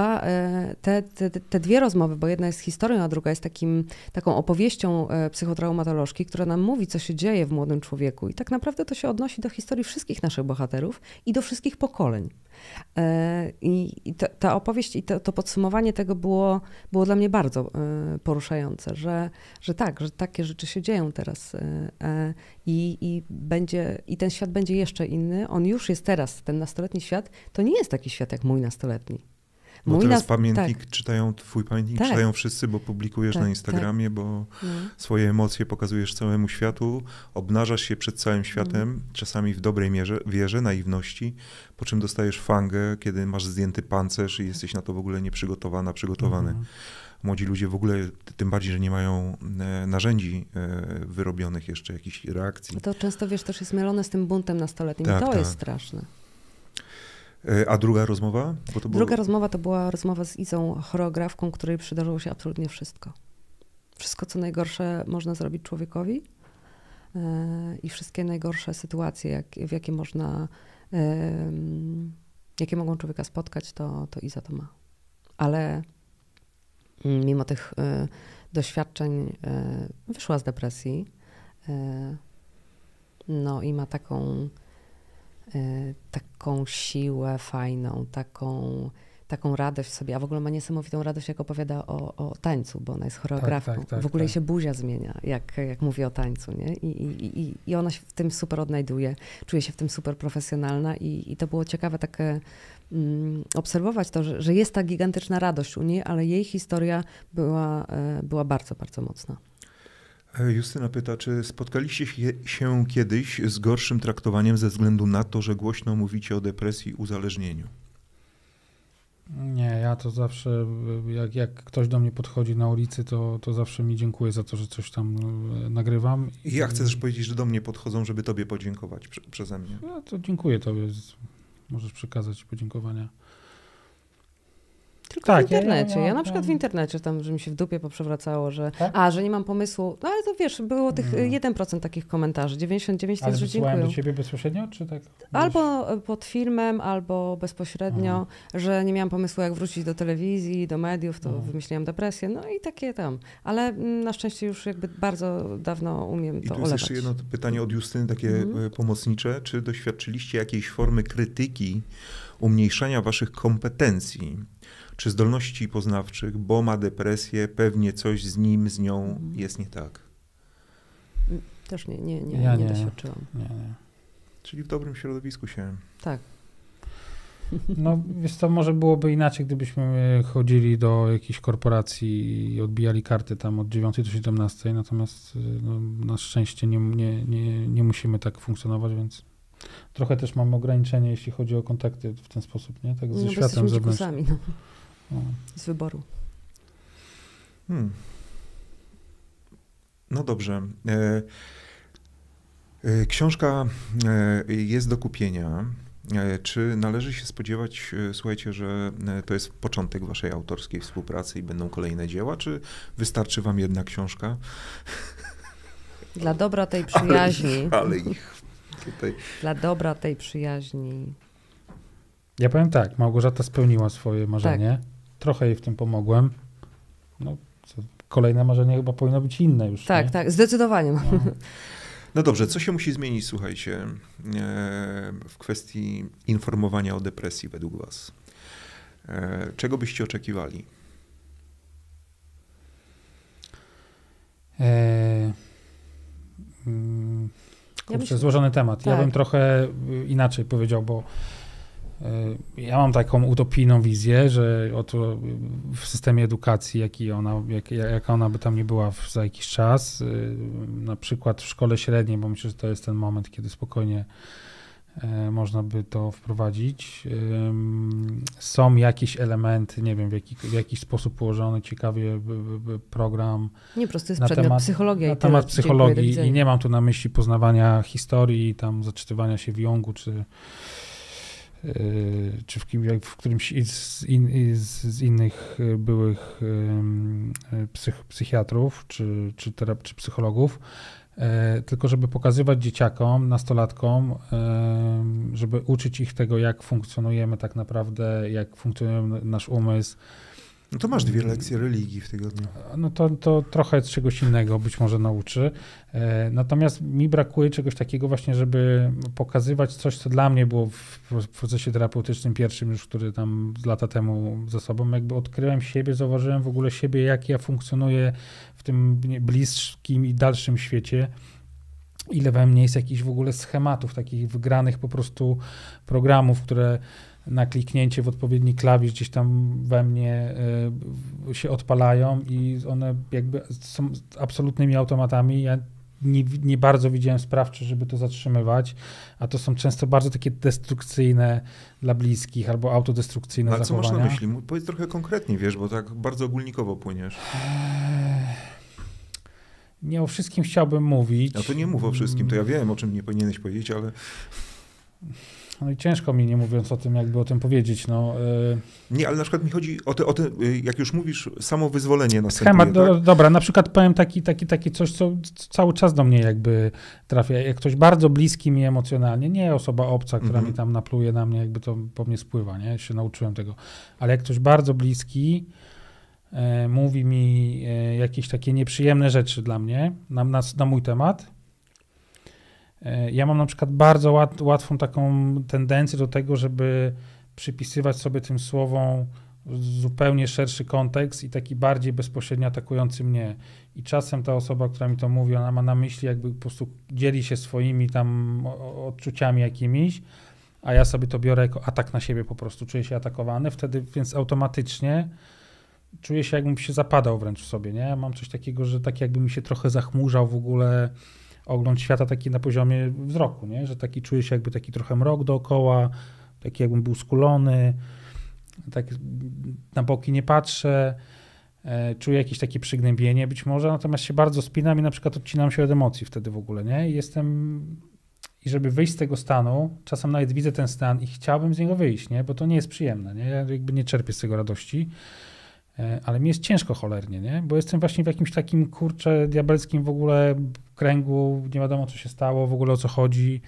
te dwie rozmowy, bo jedna jest historią, a druga jest taką opowieścią psychotraumatolożki, która nam mówi, co się dzieje w młodym człowieku. I tak naprawdę to się odnosi do historii wszystkich naszych bohaterów i do wszystkich pokoleń. I ta opowieść i to podsumowanie tego było dla mnie bardzo poruszające, że takie rzeczy się dzieją teraz i ten świat będzie jeszcze inny. On już jest teraz, ten nastoletni świat, to nie jest taki świat jak mój nastoletni. Bo teraz pamiętnik czytają, twój pamiętnik czytają wszyscy, bo publikujesz na Instagramie, bo swoje emocje pokazujesz całemu światu, obnażasz się przed całym światem, czasami w dobrej wierze, naiwności, po czym dostajesz fangę, kiedy masz zdjęty pancerz i jesteś na to w ogóle przygotowany. Młodzi ludzie w ogóle, tym bardziej, że nie mają narzędzi wyrobionych jeszcze, jakichś reakcji. To często, wiesz, też jest mylone z tym buntem nastoletnim. To jest straszne. A druga rozmowa? Druga rozmowa to była rozmowa z Izą, choreografką, której przydarzyło się absolutnie wszystko. Wszystko, co najgorsze można zrobić człowiekowi i wszystkie najgorsze sytuacje, jakie mogą człowieka spotkać, to Iza to ma. Ale mimo tych doświadczeń wyszła z depresji. No i ma taką siłę fajną, taką radość w sobie, a w ogóle ma niesamowitą radość, jak opowiada o tańcu, bo ona jest choreografką. W ogóle jej się buzia zmienia, jak mówi o tańcu, nie? I ona się w tym super odnajduje, czuje się w tym super profesjonalna i to było ciekawe takie obserwować to, że jest ta gigantyczna radość u niej, ale jej historia była bardzo, bardzo mocna. Justyna pyta, czy spotkaliście się kiedyś z gorszym traktowaniem ze względu na to, że głośno mówicie o depresji i uzależnieniu? Nie, ja to zawsze, jak ktoś do mnie podchodzi na ulicy, to zawsze mi dziękuję za to, że coś tam nagrywam. I ja chcę też powiedzieć, że do mnie podchodzą, żeby tobie podziękować przeze mnie. No to dziękuję tobie, możesz przekazać podziękowania. Tylko w internecie. Ja na przykład w internecie, tam, że mi się w dupie poprzewracało, że że nie mam pomysłu. No ale to wiesz, było tych 1% takich komentarzy, 99% to jest, że dziękuję. do ciebie bezpośrednio, czy tak? Albo pod filmem, albo bezpośrednio, że nie miałam pomysłu, jak wrócić do telewizji, do mediów, to wymyśliłam depresję, no i takie tam. Ale na szczęście już jakby bardzo dawno umiem to olewać. I tu jest jeszcze jedno pytanie od Justyny, takie pomocnicze. Czy doświadczyliście jakiejś formy krytyki, umniejszania waszych kompetencji czy zdolności poznawczych, bo ma depresję, pewnie coś z nim, z nią jest nie tak? Też nie doświadczyłam. Nie. Czyli w dobrym środowisku się... Tak. No wiesz co, może byłoby inaczej, gdybyśmy chodzili do jakiejś korporacji i odbijali karty tam od 9 do 17, natomiast na szczęście nie musimy tak funkcjonować, więc trochę też mamy ograniczenie, jeśli chodzi o kontakty w ten sposób, nie? Tak ze światem zewnętrznym. Z wyboru. No dobrze. Książka jest do kupienia. Czy należy się spodziewać, słuchajcie, że to jest początek waszej autorskiej współpracy i będą kolejne dzieła, czy wystarczy wam jedna książka? Dla dobra tej przyjaźni. Ale ich tutaj... Dla dobra tej przyjaźni. Ja powiem tak, Małgorzata spełniła swoje marzenie. Tak. Trochę jej w tym pomogłem. No, kolejne marzenie chyba powinno być inne już. Tak, nie? Tak, zdecydowanie. No dobrze, co się musi zmienić, słuchajcie, w kwestii informowania o depresji według was? Czego byście oczekiwali? Złożony temat. Tak. Ja bym trochę inaczej powiedział, bo ja mam taką utopijną wizję, że oto w systemie edukacji, jaka ona by tam nie była za jakiś czas, na przykład w szkole średniej, bo myślę, że to jest ten moment, kiedy spokojnie można by to wprowadzić. Są jakieś elementy, nie wiem, w jakiś sposób położony ciekawie program. Nie, po prostu jest przedmiot psychologia. Na temat psychologii i nie mam tu na myśli poznawania historii, tam zaczytywania się w Jungu, czy w którymś z innych byłych psychiatrów czy psychologów. tylko żeby pokazywać dzieciakom, nastolatkom, żeby uczyć ich tego, jak funkcjonujemy tak naprawdę, jak funkcjonuje nasz umysł. No to masz 2 lekcje religii w tygodniu. No to trochę czegoś innego być może nauczy. Natomiast mi brakuje czegoś takiego właśnie, żeby pokazywać coś, co dla mnie było w procesie terapeutycznym pierwszym już, który tam lata temu za sobą, jakby odkryłem siebie, zauważyłem w ogóle siebie, jak ja funkcjonuję w tym bliskim i dalszym świecie. Ile we mnie jest jakichś w ogóle schematów, takich wygranych po prostu programów, które na kliknięcie w odpowiedni klawisz gdzieś tam we mnie się odpalają i one jakby są absolutnymi automatami. Ja nie bardzo widziałem sprawczy, żeby to zatrzymywać, a to są często bardzo takie destrukcyjne dla bliskich albo autodestrukcyjne Ale zachowania. co masz na myśli? Powiedz trochę konkretniej, wiesz, bo tak bardzo ogólnikowo płyniesz. Nie o wszystkim chciałbym mówić. No to nie mów o wszystkim, to ja wiem, o czym nie powinieneś powiedzieć, ale... No i ciężko mi, nie mówiąc o tym, jakby o tym powiedzieć. No, Nie, ale na przykład mi chodzi o te, jak już mówisz, samo wyzwolenie schemat, następuje, tak? dobra, na przykład powiem taki coś, co cały czas do mnie jakby trafia. Jak ktoś bardzo bliski mi emocjonalnie, nie osoba obca, która mi tam napluje na mnie, jakby to po mnie spływa, nie? Się nauczyłem tego. Ale jak ktoś bardzo bliski mówi mi jakieś takie nieprzyjemne rzeczy dla mnie, na mój temat, ja mam na przykład bardzo łatwą taką tendencję do tego, żeby przypisywać sobie tym słowom zupełnie szerszy kontekst i taki bardziej bezpośrednio atakujący mnie. I czasem ta osoba, która mi to mówi, ona ma na myśli jakby po prostu dzieli się swoimi tam odczuciami jakimiś, a ja sobie to biorę jako atak na siebie po prostu. Czuję się atakowany, wtedy więc automatycznie czuję się jakbym się zapadał wręcz w sobie, nie? Mam coś takiego, że tak jakby mi się trochę zachmurzał w ogóle ogląd świata taki na poziomie wzroku, nie? Że taki czuję się jakby taki trochę mrok dookoła, taki jakbym był skulony, tak na boki nie patrzę, czuję jakieś takie przygnębienie być może, natomiast się bardzo spinam i na przykład odcinam się od emocji wtedy w ogóle, nie? I żeby wyjść z tego stanu, czasem nawet widzę ten stan i chciałbym z niego wyjść, nie? Bo to nie jest przyjemne, nie? Ja jakby nie czerpię z tego radości, ale mi jest ciężko cholernie, nie? Bo jestem właśnie w jakimś takim, kurczę, diabelskim w ogóle kręgu, nie wiadomo co się stało, w ogóle o co chodzi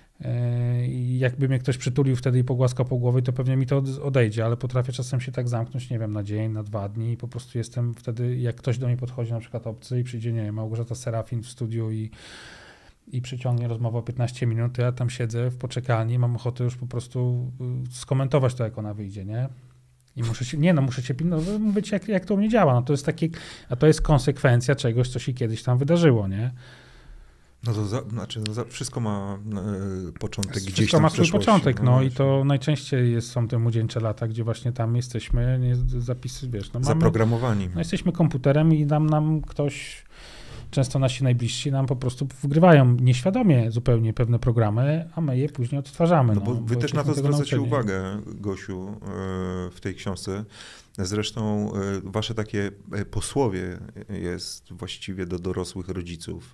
i jakby mnie ktoś przytulił wtedy i pogłaskał po głowie, to pewnie mi to odejdzie, ale potrafię czasem się tak zamknąć, nie wiem, na dzień, na 2 dni i po prostu jestem wtedy, jak ktoś do mnie podchodzi, na przykład obcy i przyjdzie, nie wiem, Małgorzata Serafin w studiu i przyciągnie rozmowę o 15 minut, to ja tam siedzę w poczekalni, mam ochotę już po prostu skomentować to, jak ona wyjdzie, nie? I muszę się mówić, jak to u mnie działa. No to jest takie, a to jest konsekwencja czegoś, co się kiedyś tam wydarzyło, nie? No to wszystko ma początek gdzieś wszystko tam ma w swój przeszłości. początek, no i to najczęściej są te młodzieńcze lata, gdzie właśnie tam jesteśmy, zapisy, wiesz, no mamy, Zaprogramowani. no jesteśmy komputerem i nam ktoś, często nasi najbliżsi nam po prostu wgrywają nieświadomie zupełnie pewne programy, a my je później odtwarzamy. No bo wy też na to zwracacie nauczeni. uwagę, Gosiu, w tej książce. Zresztą wasze takie posłowie jest właściwie do dorosłych rodziców,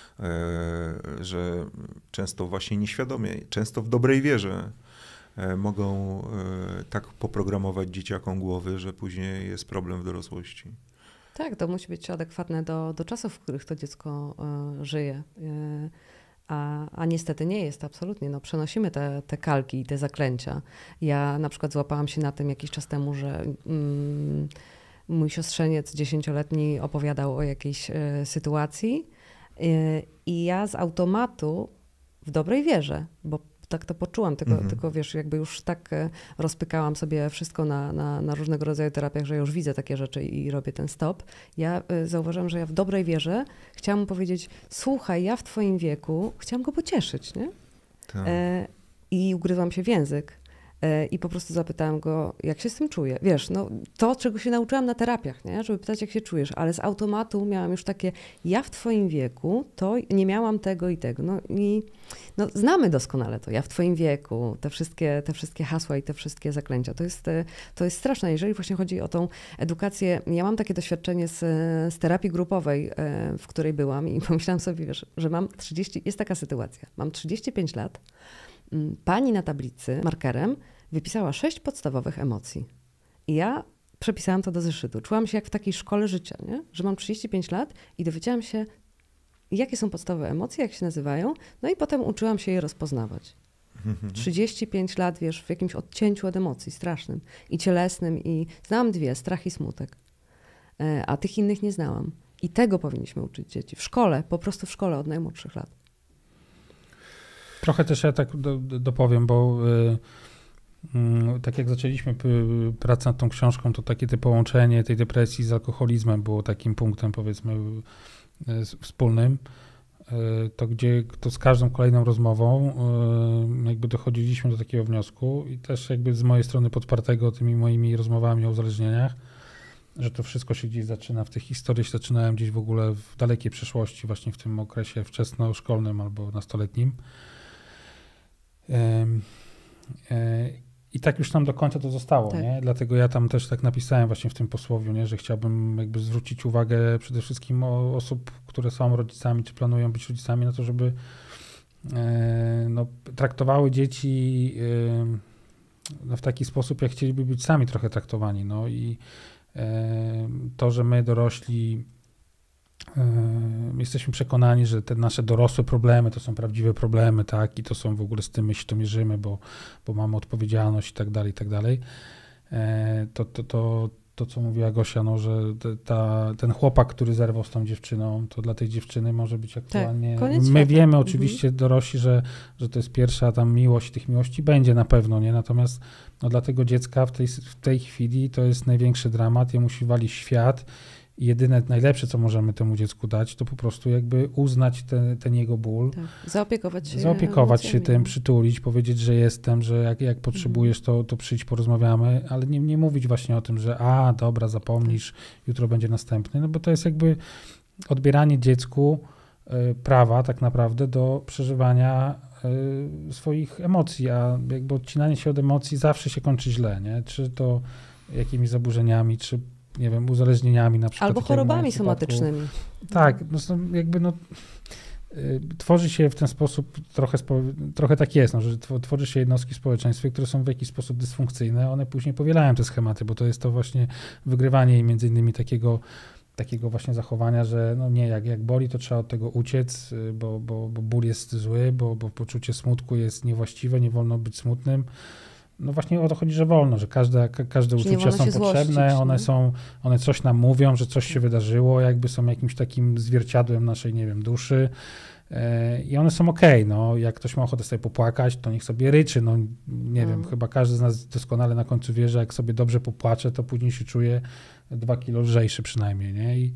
że często właśnie nieświadomie, często w dobrej wierze mogą tak poprogramować dzieciakom głowy, że później jest problem w dorosłości. Tak, to musi być adekwatne do czasów, w których to dziecko żyje. A niestety nie jest, absolutnie. No, przenosimy te kalki i te zaklęcia. Ja na przykład złapałam się na tym jakiś czas temu, że mój siostrzeniec 10-letni opowiadał o jakiejś sytuacji i ja z automatu w dobrej wierze, bo tak to poczułam, tylko wiesz, jakby już tak rozpykałam sobie wszystko na różnego rodzaju terapiach, że już widzę takie rzeczy i robię ten stop. Ja zauważyłam, że ja w dobrej wierze chciałam mu powiedzieć, słuchaj, ja w twoim wieku chciałam go pocieszyć, nie? Tak. I ugryzłam się w język. I po prostu zapytałam go, jak się z tym czuje. Wiesz, no to, czego się nauczyłam na terapiach, nie? Żeby pytać, jak się czujesz, ale z automatu miałam już takie, ja w twoim wieku to nie miałam tego i tego. No i znamy doskonale to, ja w twoim wieku, te wszystkie hasła i te wszystkie zaklęcia. To jest straszne. Jeżeli właśnie chodzi o tą edukację, ja mam takie doświadczenie z terapii grupowej, w której byłam i pomyślałam sobie, wiesz, że jest taka sytuacja, mam 35 lat, pani na tablicy markerem wypisała 6 podstawowych emocji. I ja przepisałam to do zeszytu. Czułam się jak w takiej szkole życia, nie? Że mam 35 lat i dowiedziałam się jakie są podstawowe emocje, jak się nazywają, no i potem uczyłam się je rozpoznawać. 35 lat, wiesz, w jakimś odcięciu od emocji strasznym i cielesnym i znałam 2, strach i smutek, a tych innych nie znałam. I tego powinniśmy uczyć dzieci w szkole, po prostu w szkole od najmłodszych lat. Trochę też ja tak dopowiem, bo tak jak zaczęliśmy pracę nad tą książką, to takie te połączenie tej depresji z alkoholizmem było takim punktem, powiedzmy, wspólnym. To z każdą kolejną rozmową jakby dochodziliśmy do takiego wniosku i też jakby z mojej strony podpartego tymi moimi rozmowami o uzależnieniach, że to wszystko się gdzieś zaczyna, w tej historii się zaczynałem gdzieś w ogóle w dalekiej przeszłości, właśnie w tym okresie wczesnoszkolnym albo nastoletnim. I tak już tam do końca to zostało, tak. Nie? Dlatego ja tam też tak napisałem właśnie w tym posłowiu, nie? Że chciałbym jakby zwrócić uwagę przede wszystkim osób, które są rodzicami, czy planują być rodzicami, na to, żeby traktowały dzieci w taki sposób, jak chcieliby być sami trochę traktowani. No i to, że my dorośli jesteśmy przekonani, że te nasze dorosłe problemy to są prawdziwe problemy, tak, i to są w ogóle z tym my się to mierzymy, bo mamy odpowiedzialność i tak dalej, to co mówiła Gosia, no, że ten chłopak, który zerwał z tą dziewczyną, to dla tej dziewczyny może być aktualnie... Tak, my wiemy oczywiście dorośli, że to jest pierwsza tam miłość, tych miłości będzie na pewno, nie? Natomiast no, dla tego dziecka w tej chwili to jest największy dramat, jemu się wali świat. I jedyne, najlepsze, co możemy temu dziecku dać, to po prostu jakby uznać ten jego ból. Tak. Zaopiekować się tym, przytulić, powiedzieć, że jestem, że jak potrzebujesz, to przyjdź, porozmawiamy, ale nie mówić właśnie o tym, że dobra, zapomnisz, jutro będzie następny, no bo to jest jakby odbieranie dziecku prawa tak naprawdę do przeżywania swoich emocji, a jakby odcinanie się od emocji zawsze się kończy źle, nie? Czy to jakimiś zaburzeniami, czy nie wiem, uzależnieniami na przykład. Albo chorobami somatycznymi. Tak, tworzy się w ten sposób, trochę tak jest, że tworzy się jednostki w społeczeństwie, które są w jakiś sposób dysfunkcyjne, one później powielają te schematy, bo to jest to właśnie wygrywanie między innymi takiego właśnie zachowania, że no nie, jak boli, to trzeba od tego uciec, bo ból jest zły, bo poczucie smutku jest niewłaściwe, nie wolno być smutnym. No właśnie o to chodzi, że wolno, że każde uczucia są potrzebne, one coś nam mówią, że coś się wydarzyło, jakby są jakimś takim zwierciadłem naszej, nie wiem, duszy i one są okej, no jak ktoś ma ochotę sobie popłakać, to niech sobie ryczy, no nie wiem, chyba każdy z nas doskonale na końcu wie, że jak sobie dobrze popłacze, to później się czuje 2 kilo lżejszy przynajmniej, nie?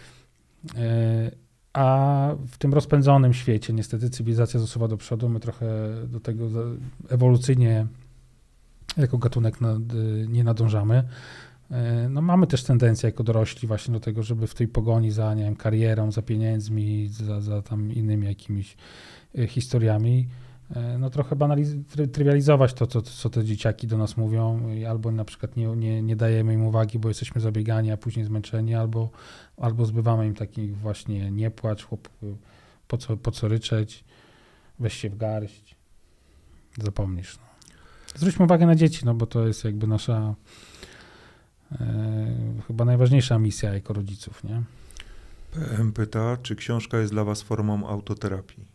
A w tym rozpędzonym świecie niestety cywilizacja zasuwa do przodu, my trochę do tego ewolucyjnie jako gatunek nie nadążamy. No mamy też tendencję jako dorośli właśnie do tego, żeby w tej pogoni za, nie wiem, karierą, za pieniędzmi, za tam innymi jakimiś historiami, no trochę trywializować to, co te dzieciaki do nas mówią, albo na przykład nie dajemy im uwagi, bo jesteśmy zabiegani, a później zmęczeni, albo zbywamy im takich właśnie nie płacz, chłopku, po co ryczeć, weź się w garść, zapomnisz. No. Zwróćmy uwagę na dzieci, no bo to jest jakby nasza chyba najważniejsza misja jako rodziców, nie? PM pyta, czy książka jest dla was formą autoterapii?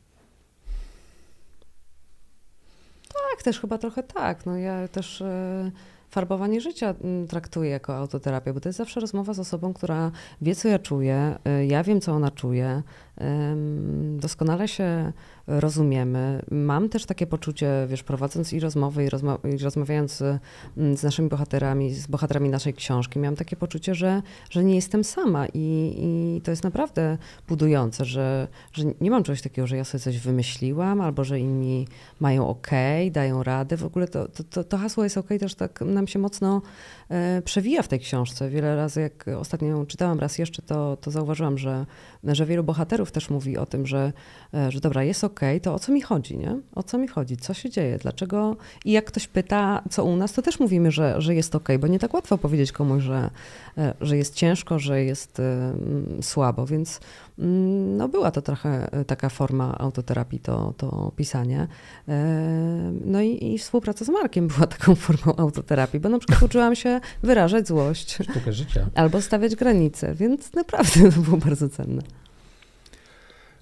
Tak, też chyba trochę tak. No ja też farbowanie życia traktuję jako autoterapię, bo to jest zawsze rozmowa z osobą, która wie, co ja czuję, ja wiem, co ona czuje, doskonale się rozumiemy. Mam też takie poczucie, wiesz, prowadząc i rozmowy, i rozmawiając z naszymi bohaterami, z bohaterami naszej książki, miałam takie poczucie, że nie jestem sama i to jest naprawdę budujące, że nie mam czegoś takiego, że ja sobie coś wymyśliłam, albo że inni mają dają radę. W ogóle to hasło jest też tak nam się mocno przewija w tej książce. Wiele razy, jak ostatnio ją czytałam raz jeszcze, to zauważyłam, że wielu bohaterów też mówi o tym, że dobra, jest to o co mi chodzi, nie? O co mi chodzi? Co się dzieje? Dlaczego? I jak ktoś pyta, co u nas, to też mówimy, że jest bo nie tak łatwo powiedzieć komuś, że jest ciężko, że jest słabo, więc no była to trochę taka forma autoterapii, to pisanie. No i współpraca z Markiem była taką formą autoterapii, bo na przykład uczyłam się wyrażać złość. Sztukę życia. Albo stawiać granice, więc naprawdę to było bardzo cenne.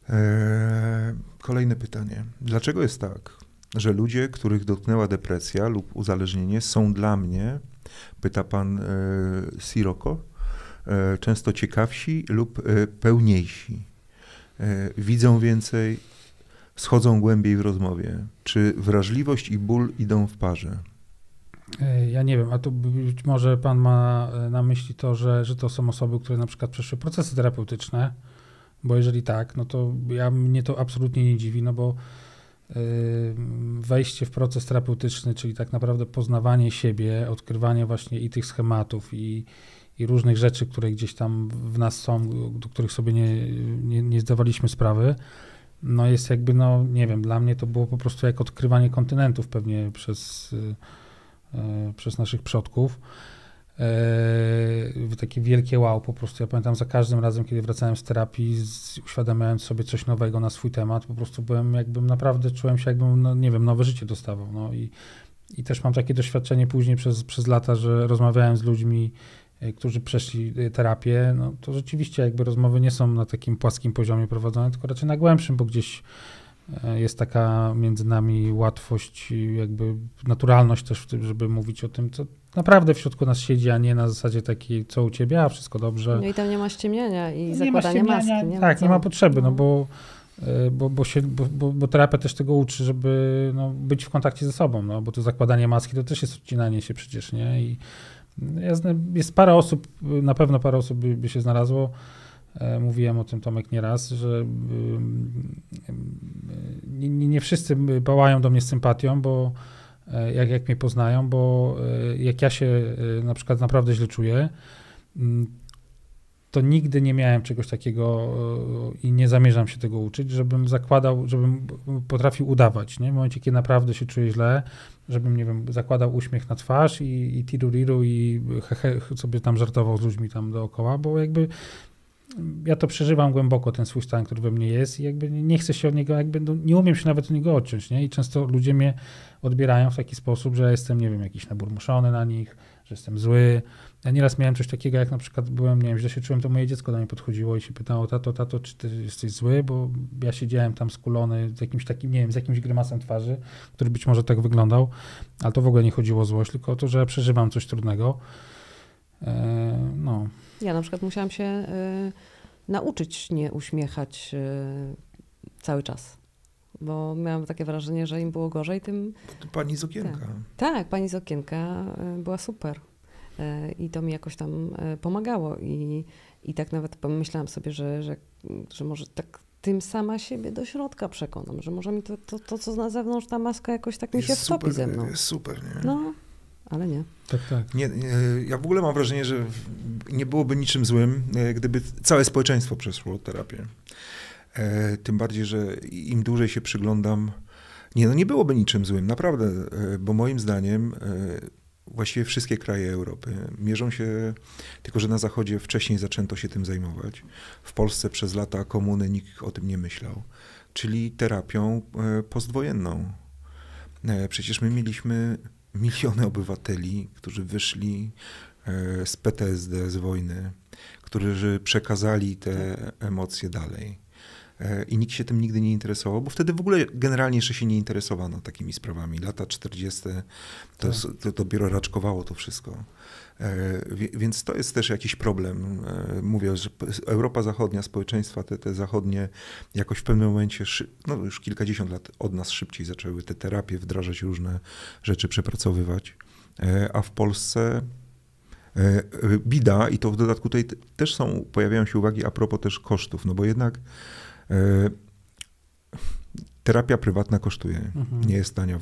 Kolejne pytanie. Dlaczego jest tak, że ludzie, których dotknęła depresja lub uzależnienie, są dla mnie, pyta pan Siroko, często ciekawsi lub pełniejsi? Widzą więcej, schodzą głębiej w rozmowie. Czy wrażliwość i ból idą w parze? Ja nie wiem, a tu być może pan ma na myśli to, że to są osoby, które na przykład przeszły procesy terapeutyczne, bo jeżeli tak, no to mnie to absolutnie nie dziwi, no bo wejście w proces terapeutyczny, czyli tak naprawdę poznawanie siebie, odkrywanie właśnie i tych schematów i różnych rzeczy, które gdzieś tam w nas są, do których sobie nie zdawaliśmy sprawy, no jest jakby, no nie wiem, dla mnie to było po prostu jak odkrywanie kontynentów pewnie przez naszych przodków. Takie wielkie wow po prostu. Ja pamiętam za każdym razem, kiedy wracałem z terapii, uświadamiając sobie coś nowego na swój temat, po prostu naprawdę czułem się jakbym, no nie wiem, nowe życie dostawał. No i też mam takie doświadczenie później przez lata, że rozmawiałem z ludźmi, którzy przeszli terapię, no to rzeczywiście jakby rozmowy nie są na takim płaskim poziomie prowadzone, tylko raczej na głębszym, bo gdzieś jest taka między nami łatwość i jakby naturalność też w tym, żeby mówić o tym, co naprawdę w środku nas siedzi, a nie na zasadzie takiej, co u ciebie, a wszystko dobrze. No i tam nie ma ściemniania i zakładania maski. Nie ma potrzeby, no bo terapia też tego uczy, żeby no, być w kontakcie ze sobą, no bo to zakładanie maski to też jest odcinanie się przecież, nie? I jest parę osób, na pewno parę osób by się znalazło. Mówiłem o tym, Tomek, nieraz, że nie wszyscy pałają do mnie sympatią, bo jak mnie poznają, bo jak ja się na przykład naprawdę źle czuję, to nigdy nie miałem czegoś takiego i nie zamierzam się tego uczyć, żebym potrafił udawać, nie? W momencie, kiedy naprawdę się czuję źle, żebym, nie wiem, zakładał uśmiech na twarz i tiruriru i sobie tam żartował z ludźmi tam dookoła, bo jakby ja to przeżywam głęboko, ten swój stan, który we mnie jest i jakby nie chcę się od niego, jakby nie umiem się nawet od niego odciąć, nie? I często ludzie mnie odbierają w taki sposób, że ja jestem, nie wiem, jakiś naburmuszony na nich, że jestem zły. Ja nieraz miałem coś takiego, jak na przykład byłem, nie wiem, źle się czułem, to moje dziecko do mnie podchodziło i się pytało, tato, czy ty jesteś zły? Bo ja siedziałem tam skulony z jakimś takim, nie wiem, z jakimś grymasem twarzy, który być może tak wyglądał, ale to w ogóle nie chodziło o złość, tylko o to, że ja przeżywam coś trudnego. No. Ja na przykład musiałam się nauczyć nie uśmiechać cały czas, bo miałam takie wrażenie, że im było gorzej, tym... To pani z okienka. Tak, pani z okienka była super i to mi jakoś tam pomagało i tak nawet pomyślałam sobie, że może tak tym sama siebie do środka przekonam, że może mi to co na zewnątrz, ta maska jakoś tak mi się wtopi ze mną. Jest super, nie? No, ale nie. Tak. Nie, ja w ogóle mam wrażenie, że nie byłoby niczym złym, gdyby całe społeczeństwo przeszło terapię. Tym bardziej, że im dłużej się przyglądam, nie byłoby niczym złym, naprawdę, bo moim zdaniem właściwie wszystkie kraje Europy mierzą się, tylko że na Zachodzie wcześniej zaczęto się tym zajmować. W Polsce przez lata komuny nikt o tym nie myślał, czyli terapią postwojenną. Przecież my mieliśmy miliony obywateli, którzy wyszli z PTSD, z wojny, którzy przekazali te emocje dalej. I nikt się tym nigdy nie interesował, bo wtedy w ogóle generalnie jeszcze się nie interesowano takimi sprawami. Lata 40. To dopiero raczkowało to wszystko. Więc to jest też jakiś problem. Mówię, że Europa Zachodnia, społeczeństwa te zachodnie jakoś w pewnym momencie, już kilkadziesiąt lat od nas szybciej zaczęły te terapie wdrażać, różne rzeczy przepracowywać. A w Polsce bida i to w dodatku tutaj też pojawiają się uwagi a propos też kosztów, no bo jednak terapia prywatna kosztuje, nie jest tania.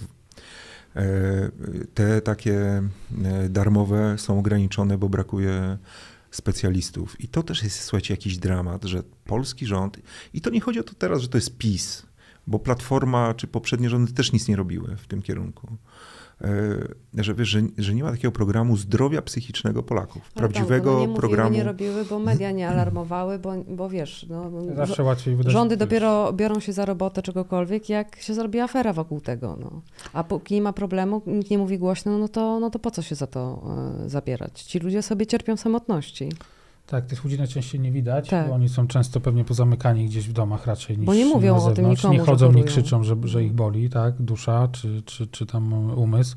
Te takie darmowe są ograniczone, bo brakuje specjalistów. I to też jest, słuchajcie, jakiś dramat, że polski rząd, i to nie chodzi o to teraz, że to jest PiS, bo Platforma czy poprzednie rządy też nic nie robiły w tym kierunku. Że wiesz, że nie ma takiego programu zdrowia psychicznego Polaków. Prawdziwego programu. Nie robiły, bo media nie alarmowały, bo wiesz, zawsze łatwiej wydarzyć. Rządy dopiero biorą się za robotę czegokolwiek, jak się zrobi afera wokół tego. No. A póki nie ma problemu, nikt nie mówi głośno, no to po co się za to zabierać? Ci ludzie sobie cierpią samotności. Tak, tych ludzi najczęściej nie widać, Tak. bo oni są często pewnie pozamykani gdzieś w domach raczej niż Bo nie mówią na o tym zewnątrz. nikomu, Nie że chodzą, nie chorują. krzyczą, że ich boli, tak, dusza czy tam umysł.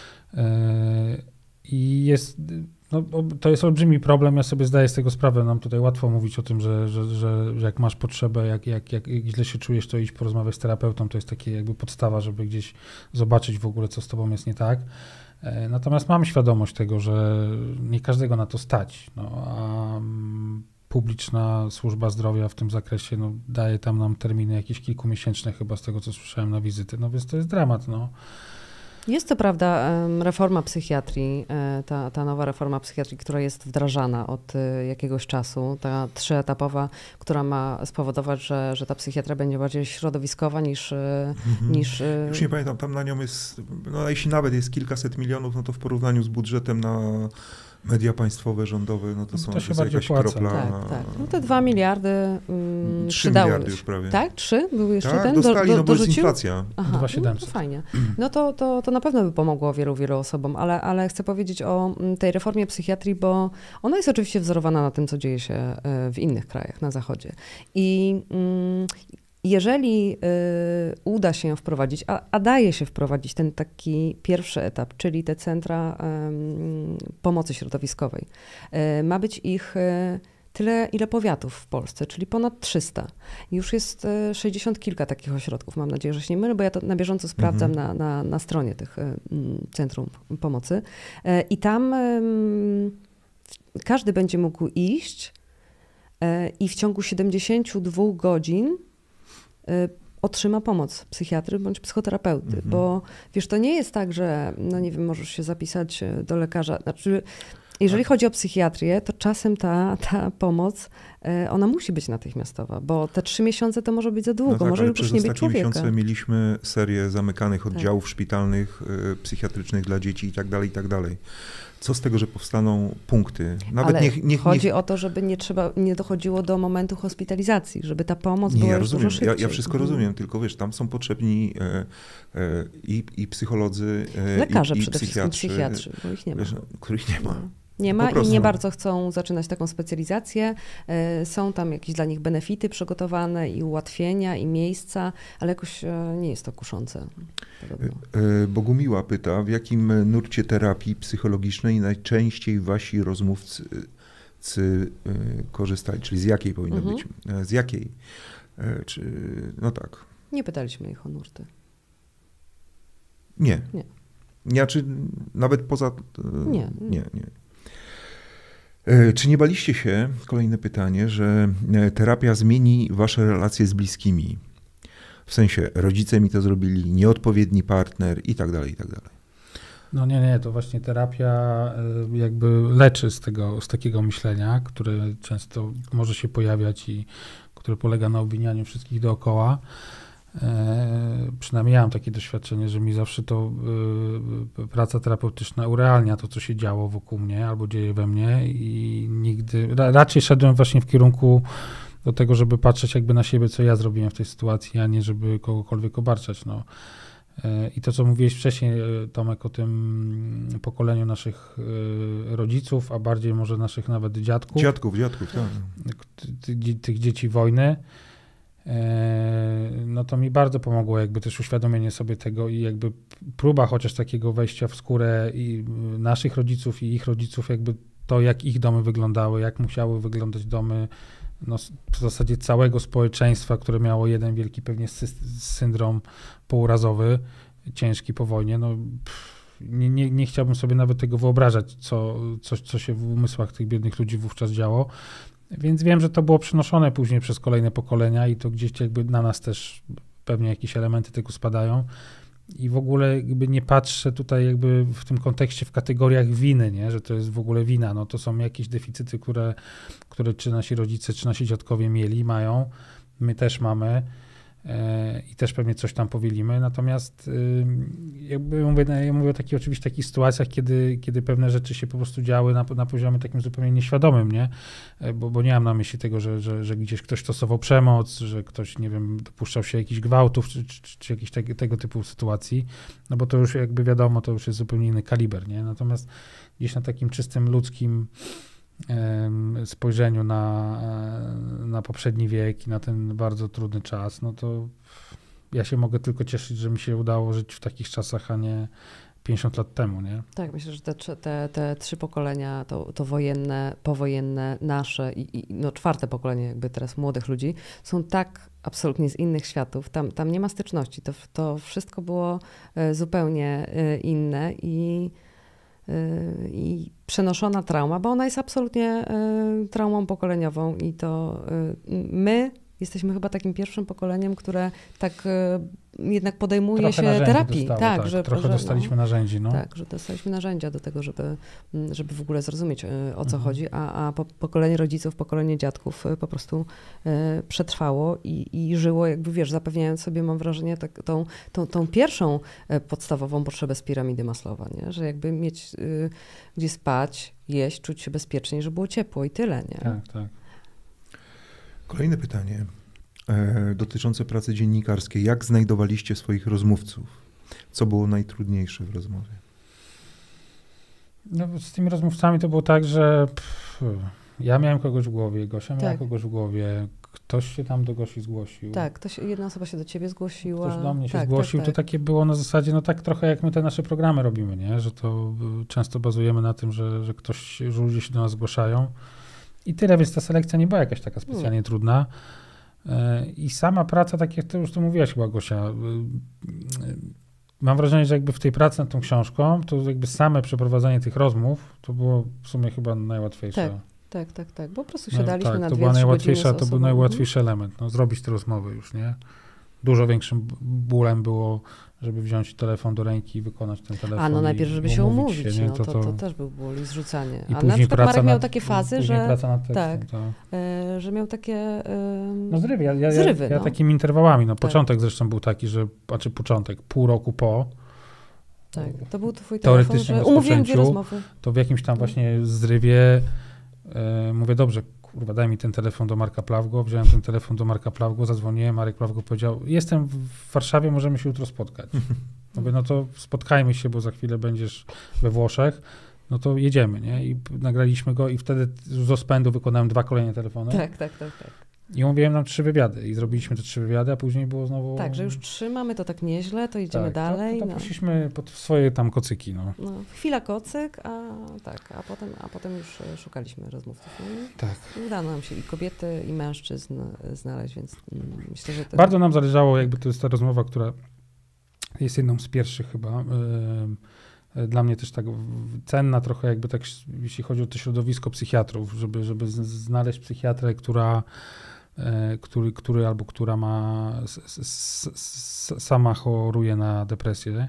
I jest, no, to jest olbrzymi problem, ja sobie zdaję z tego sprawę, nam tutaj łatwo mówić o tym, że jak masz potrzebę, jak źle się czujesz, to idź porozmawiać z terapeutą, to jest takie jakby podstawa, żeby gdzieś zobaczyć w ogóle, co z tobą jest nie tak. Natomiast mam świadomość tego, że nie każdego na to stać, no, a publiczna służba zdrowia w tym zakresie no, daje tam nam terminy jakieś kilkumiesięczne chyba z tego, co słyszałem na wizyty, no więc to jest dramat, no. Jest to prawda reforma psychiatrii, ta nowa reforma psychiatrii, która jest wdrażana od jakiegoś czasu, ta 3-etapowa, która ma spowodować, że ta psychiatria będzie bardziej środowiskowa niż... Już nie pamiętam, tam na nią jest, no jeśli nawet jest kilkaset milionów, no to w porównaniu z budżetem na media państwowe, rządowe, no to są To się jest bardziej jakaś opłaca. kropla. Tak. No te 2 miliardy 3 przydały miliardy się. już prawie. Tak? 3? Był jeszcze Tak, ten? dostali, no bo jest dorzucił? inflacja. Aha, no 2700. to fajnie. No to na pewno by pomogło wielu osobom, ale chcę powiedzieć o tej reformie psychiatrii, bo ona jest oczywiście wzorowana na tym, co dzieje się w innych krajach na Zachodzie. I jeżeli uda się ją wprowadzić, a daje się wprowadzić ten taki pierwszy etap, czyli te centra pomocy środowiskowej, ma być ich tyle, ile powiatów w Polsce, czyli ponad 300. Już jest 60 kilka takich ośrodków, mam nadzieję, że się nie mylę, bo ja to na bieżąco sprawdzam na stronie tych centrum pomocy. I tam każdy będzie mógł iść i w ciągu 72 godzin otrzyma pomoc psychiatry bądź psychoterapeuty, bo wiesz, to nie jest tak, że, no nie wiem, możesz się zapisać do lekarza, znaczy, jeżeli chodzi o psychiatrię, to czasem ta pomoc, ona musi być natychmiastowa, bo te 3 miesiące to może być za długo, No tak, może ale już przez nie być ostatnie człowieka. miesiące mieliśmy serię zamykanych oddziałów Tak. szpitalnych, psychiatrycznych dla dzieci i tak dalej, i tak dalej. Co z tego, że powstaną punkty? Nawet Ale chodzi o to, żeby nie dochodziło do momentu hospitalizacji, żeby ta pomoc była ja już rozumiem, dużo szybciej. ja wszystko rozumiem, tylko wiesz, tam są potrzebni i psycholodzy, Lekarze i przede wszystkim, psychiatrzy, psychiatrzy, bo ich nie ma. wiesz, których nie ma. Nie Po ma i prostu. nie bardzo chcą zaczynać taką specjalizację. Są tam jakieś dla nich benefity przygotowane i ułatwienia, i miejsca, ale jakoś nie jest to kuszące. Podobno. Bogumiła pyta, w jakim nurcie terapii psychologicznej najczęściej wasi rozmówcy korzystali, czyli z jakiej powinno być? Z jakiej? No tak. Nie pytaliśmy ich o nurty. Nie. Nie. Znaczy, nawet poza... Nie. Nie. Czy nie baliście się, kolejne pytanie, że terapia zmieni wasze relacje z bliskimi? W sensie, rodzice mi to zrobili, nieodpowiedni partner i tak dalej, i tak dalej. No nie, to właśnie terapia jakby leczy z takiego myślenia, które często może się pojawiać i które polega na obwinianiu wszystkich dookoła. Przynajmniej ja mam takie doświadczenie, że mi zawsze to praca terapeutyczna urealnia to, co się działo wokół mnie albo dzieje we mnie i nigdy, raczej szedłem właśnie w kierunku do tego, żeby patrzeć jakby na siebie, co ja zrobiłem w tej sytuacji, a nie żeby kogokolwiek obarczać, no. I to, co mówiłeś wcześniej, Tomek, o tym pokoleniu naszych rodziców, a bardziej może naszych nawet dziadków. Dziadków, tak. Tych dzieci wojny. No to mi bardzo pomogło jakby też uświadomienie sobie tego i jakby próba chociaż takiego wejścia w skórę i naszych rodziców i ich rodziców, jakby to, jak ich domy wyglądały, jak musiały wyglądać domy, no w zasadzie całego społeczeństwa, które miało jeden wielki pewnie syndrom pourazowy, ciężki po wojnie, no nie chciałbym sobie nawet tego wyobrażać, co się w umysłach tych biednych ludzi wówczas działo. Więc wiem, że to było przenoszone później przez kolejne pokolenia i to gdzieś jakby na nas też pewnie jakieś elementy tego spadają. I w ogóle jakby nie patrzę tutaj jakby w tym kontekście w kategoriach winy, nie? Że to jest w ogóle wina. No to są jakieś deficyty, które czy nasi rodzice, czy nasi dziadkowie mają. My też mamy i też pewnie coś tam powielimy. Natomiast jakby ja mówię o takich sytuacjach, kiedy pewne rzeczy się po prostu działy na poziomie takim zupełnie nieświadomym, nie? Bo nie mam na myśli tego, że gdzieś ktoś stosował przemoc, że ktoś, nie wiem, dopuszczał się jakichś gwałtów, czy jakichś tego typu sytuacji, no bo to już jakby wiadomo, to już jest zupełnie inny kaliber, nie? Natomiast gdzieś na takim czystym ludzkim spojrzeniu na poprzedni wiek i na ten bardzo trudny czas, no to ja się mogę tylko cieszyć, że mi się udało żyć w takich czasach, a nie 50 lat temu, nie? Tak, myślę, że te 3 pokolenia, to wojenne, powojenne, nasze i no 4. pokolenie jakby teraz młodych ludzi, są tak absolutnie z innych światów. Tam nie ma styczności. To wszystko było zupełnie inne i przenoszona trauma, bo ona jest absolutnie traumą pokoleniową i to my jesteśmy chyba takim pierwszym pokoleniem, które tak jednak podejmuje trochę się terapii. Dostało, tak, że trochę dostaliśmy narzędzi. No. Tak, że dostaliśmy narzędzia do tego, żeby w ogóle zrozumieć, o co chodzi, a pokolenie rodziców, pokolenie dziadków po prostu przetrwało i żyło, jakby wiesz, zapewniając sobie, mam wrażenie, tą pierwszą podstawową potrzebę z piramidy Maslowa, nie? Że jakby mieć gdzie spać, jeść, czuć się bezpiecznie, żeby było ciepło i tyle, nie? Tak, tak. Kolejne pytanie dotyczące pracy dziennikarskiej. Jak znajdowaliście swoich rozmówców? Co było najtrudniejsze w rozmowie? No, z tymi rozmówcami to było tak, że ja miałem kogoś w głowie, Gosia miała kogoś w głowie, ktoś się tam do Gosi zgłosił. Tak, jedna osoba się do ciebie zgłosiła. Ktoś do mnie się zgłosił, to takie było na zasadzie, no tak trochę jak my te nasze programy robimy, nie? Że to często bazujemy na tym, że że ludzie się do nas zgłaszają. I tyle, więc ta selekcja nie była jakaś taka specjalnie trudna. I sama praca, tak jak ty już tu mówiłaś chyba, Gosia, mam wrażenie, że jakby w tej pracy nad tą książką, to jakby same przeprowadzenie tych rozmów, to było w sumie chyba najłatwiejsze. Tak. Bo po prostu siadaliśmy na 2-3 to była najłatwiejsza, godziny to był najłatwiejszy element, no, zrobić te rozmowy już, nie? Dużo większym bólem było, żeby wziąć telefon do ręki i wykonać ten telefon. No najpierw, żeby się umówić, się, no, to też był ból i zrzucanie. I a później na przykład Marek miał takie fazy, fazy, że praca nad tekstem, że miał takie zrywy. Zrywy, ja takimi interwałami. No, początek zresztą był taki, że początek, pół roku po. Tak, to był twój telefon, że umówiłem 2 rozmowy. To w jakimś tam właśnie zrywie mówię, dobrze, kurwa, daj mi ten telefon do Marka Plawgo. Wziąłem ten telefon do Marka Plawgo, zadzwoniłem, Marek Plawgo powiedział, jestem w Warszawie, możemy się jutro spotkać. Mówię, no to spotkajmy się, bo za chwilę będziesz we Włoszech, no to jedziemy, nie? I nagraliśmy go i wtedy z rozpędu wykonałem 2 kolejne telefony. Tak. I omówiłem nam 3 wywiady i zrobiliśmy te 3 wywiady, a później było znowu... Tak, że już 3 mamy, to tak nieźle, to idziemy dalej. To poszliśmy pod swoje tam kocyki, no. Chwila kocyk, a potem już szukaliśmy rozmówców. Tak. Udało nam się i kobiety, i mężczyzn znaleźć, więc myślę, że to... Bardzo nam zależało, jakby to jest ta rozmowa, która jest jedną z pierwszych chyba, dla mnie też tak cenna trochę jakby tak, jeśli chodzi o to środowisko psychiatrów, żeby znaleźć psychiatrę, która ma, sama choruje na depresję,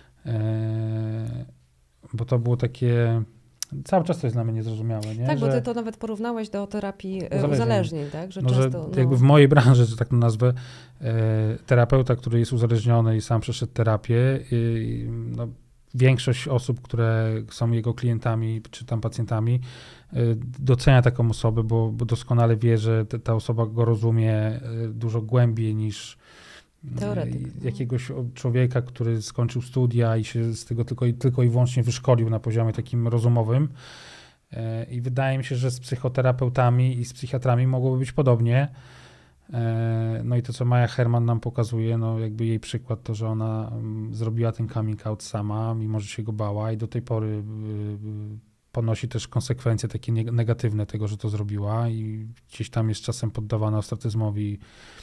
bo to było takie, cały czas to jest dla mnie niezrozumiałe, nie? Tak, bo ty to nawet porównałeś do terapii uzależnień, tak? Że często, jakby w mojej branży, że tak to nazwę, terapeuta, który jest uzależniony i sam przeszedł terapię, większość osób, które są jego klientami czy tam pacjentami, docenia taką osobę, bo doskonale wie, że ta osoba go rozumie dużo głębiej niż jakiegoś człowieka, który skończył studia i się z tego tylko i wyłącznie wyszkolił na poziomie takim rozumowym. I wydaje mi się, że z psychoterapeutami i z psychiatrami mogłoby być podobnie. No i to, co Maja Herman nam pokazuje, no jakby jej przykład to, że ona zrobiła ten coming out sama, mimo że się go bała i do tej pory ponosi też konsekwencje takie negatywne tego, że to zrobiła i gdzieś tam jest czasem poddawana ostracyzmowi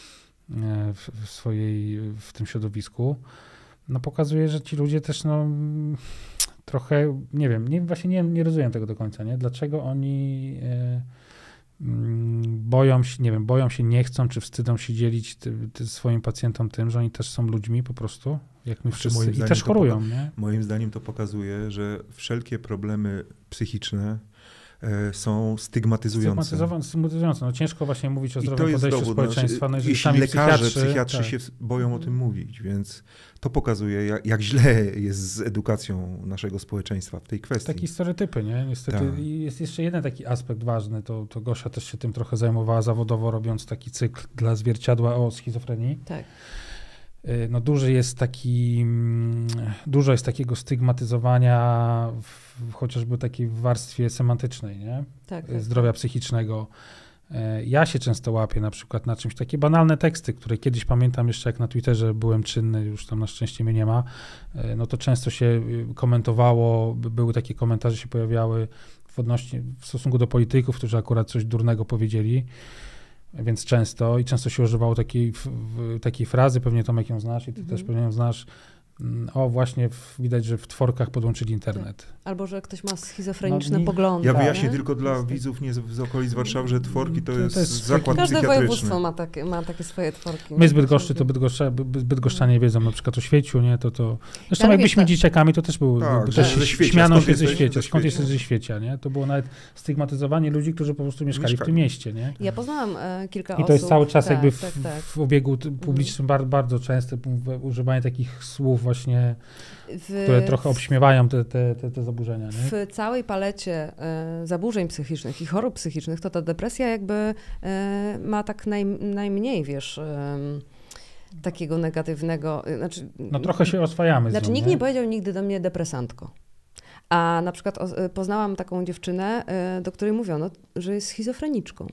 w tym środowisku. No pokazuje, że ci ludzie też trochę, nie wiem, właśnie nie rozumiem tego do końca, nie? Dlaczego oni boją się, nie chcą, czy wstydzą się dzielić swoim pacjentom tym, że oni też są ludźmi po prostu, jak my wszyscy, i też chorują, nie? Moim zdaniem to pokazuje, że wszelkie problemy psychiczne są stygmatyzujące. No ciężko właśnie mówić o zdrowym podejściu społeczeństwa. No, jeśli lekarze, psychiatrzy się boją o tym mówić, więc to pokazuje, jak źle jest z edukacją naszego społeczeństwa w tej kwestii. Takie stereotypy, nie? Niestety jest jeszcze jeden taki aspekt ważny, to Gosia też się tym trochę zajmowała zawodowo, robiąc taki cykl dla Zwierciadła o schizofrenii. Tak. no dużo jest takiego stygmatyzowania chociażby takiej w warstwie semantycznej, nie? Tak. Zdrowia psychicznego. Ja się często łapię na przykład na czymś, takie banalne teksty, które kiedyś pamiętam jeszcze jak na Twitterze byłem czynny, już tam na szczęście mnie nie ma, no to często się komentowało, były takie komentarze się pojawiały w stosunku do polityków, którzy akurat coś durnego powiedzieli, więc często się używało takiej frazy, pewnie Tomek ją znasz i ty też pewnie ją znasz, o właśnie widać, że w tworkach podłączyli internet. Albo, że ktoś ma schizofreniczne poglądy. Ja wyjaśnię tylko dla widzów nie z okolic Warszawy, że tworki to jest zakład każde psychiatryczny. województwo ma takie swoje tworki. My z Bydgoszczy, to Bydgoszczanie wiedzą na przykład o Świeciu, nie? Zresztą jak byliśmy dzieciakami, to też było, śmiano się ze Świecia. Skąd jesteś ze Świecia, nie? To było nawet stygmatyzowanie ludzi, którzy po prostu mieszkali w tym mieście, nie? Ja poznałam kilka osób. I to jest cały czas jakby w obiegu publicznym bardzo częste używanie takich słów właśnie, które trochę obśmiewają te zaburzenia. Nie? W całej palecie zaburzeń psychicznych i chorób psychicznych to ta depresja jakby ma tak najmniej, wiesz, takiego negatywnego. Znaczy, no trochę się oswajamy z nią, nikt nie powiedział nigdy do mnie depresantko. A na przykład poznałam taką dziewczynę, do której mówiono, że jest schizofreniczką.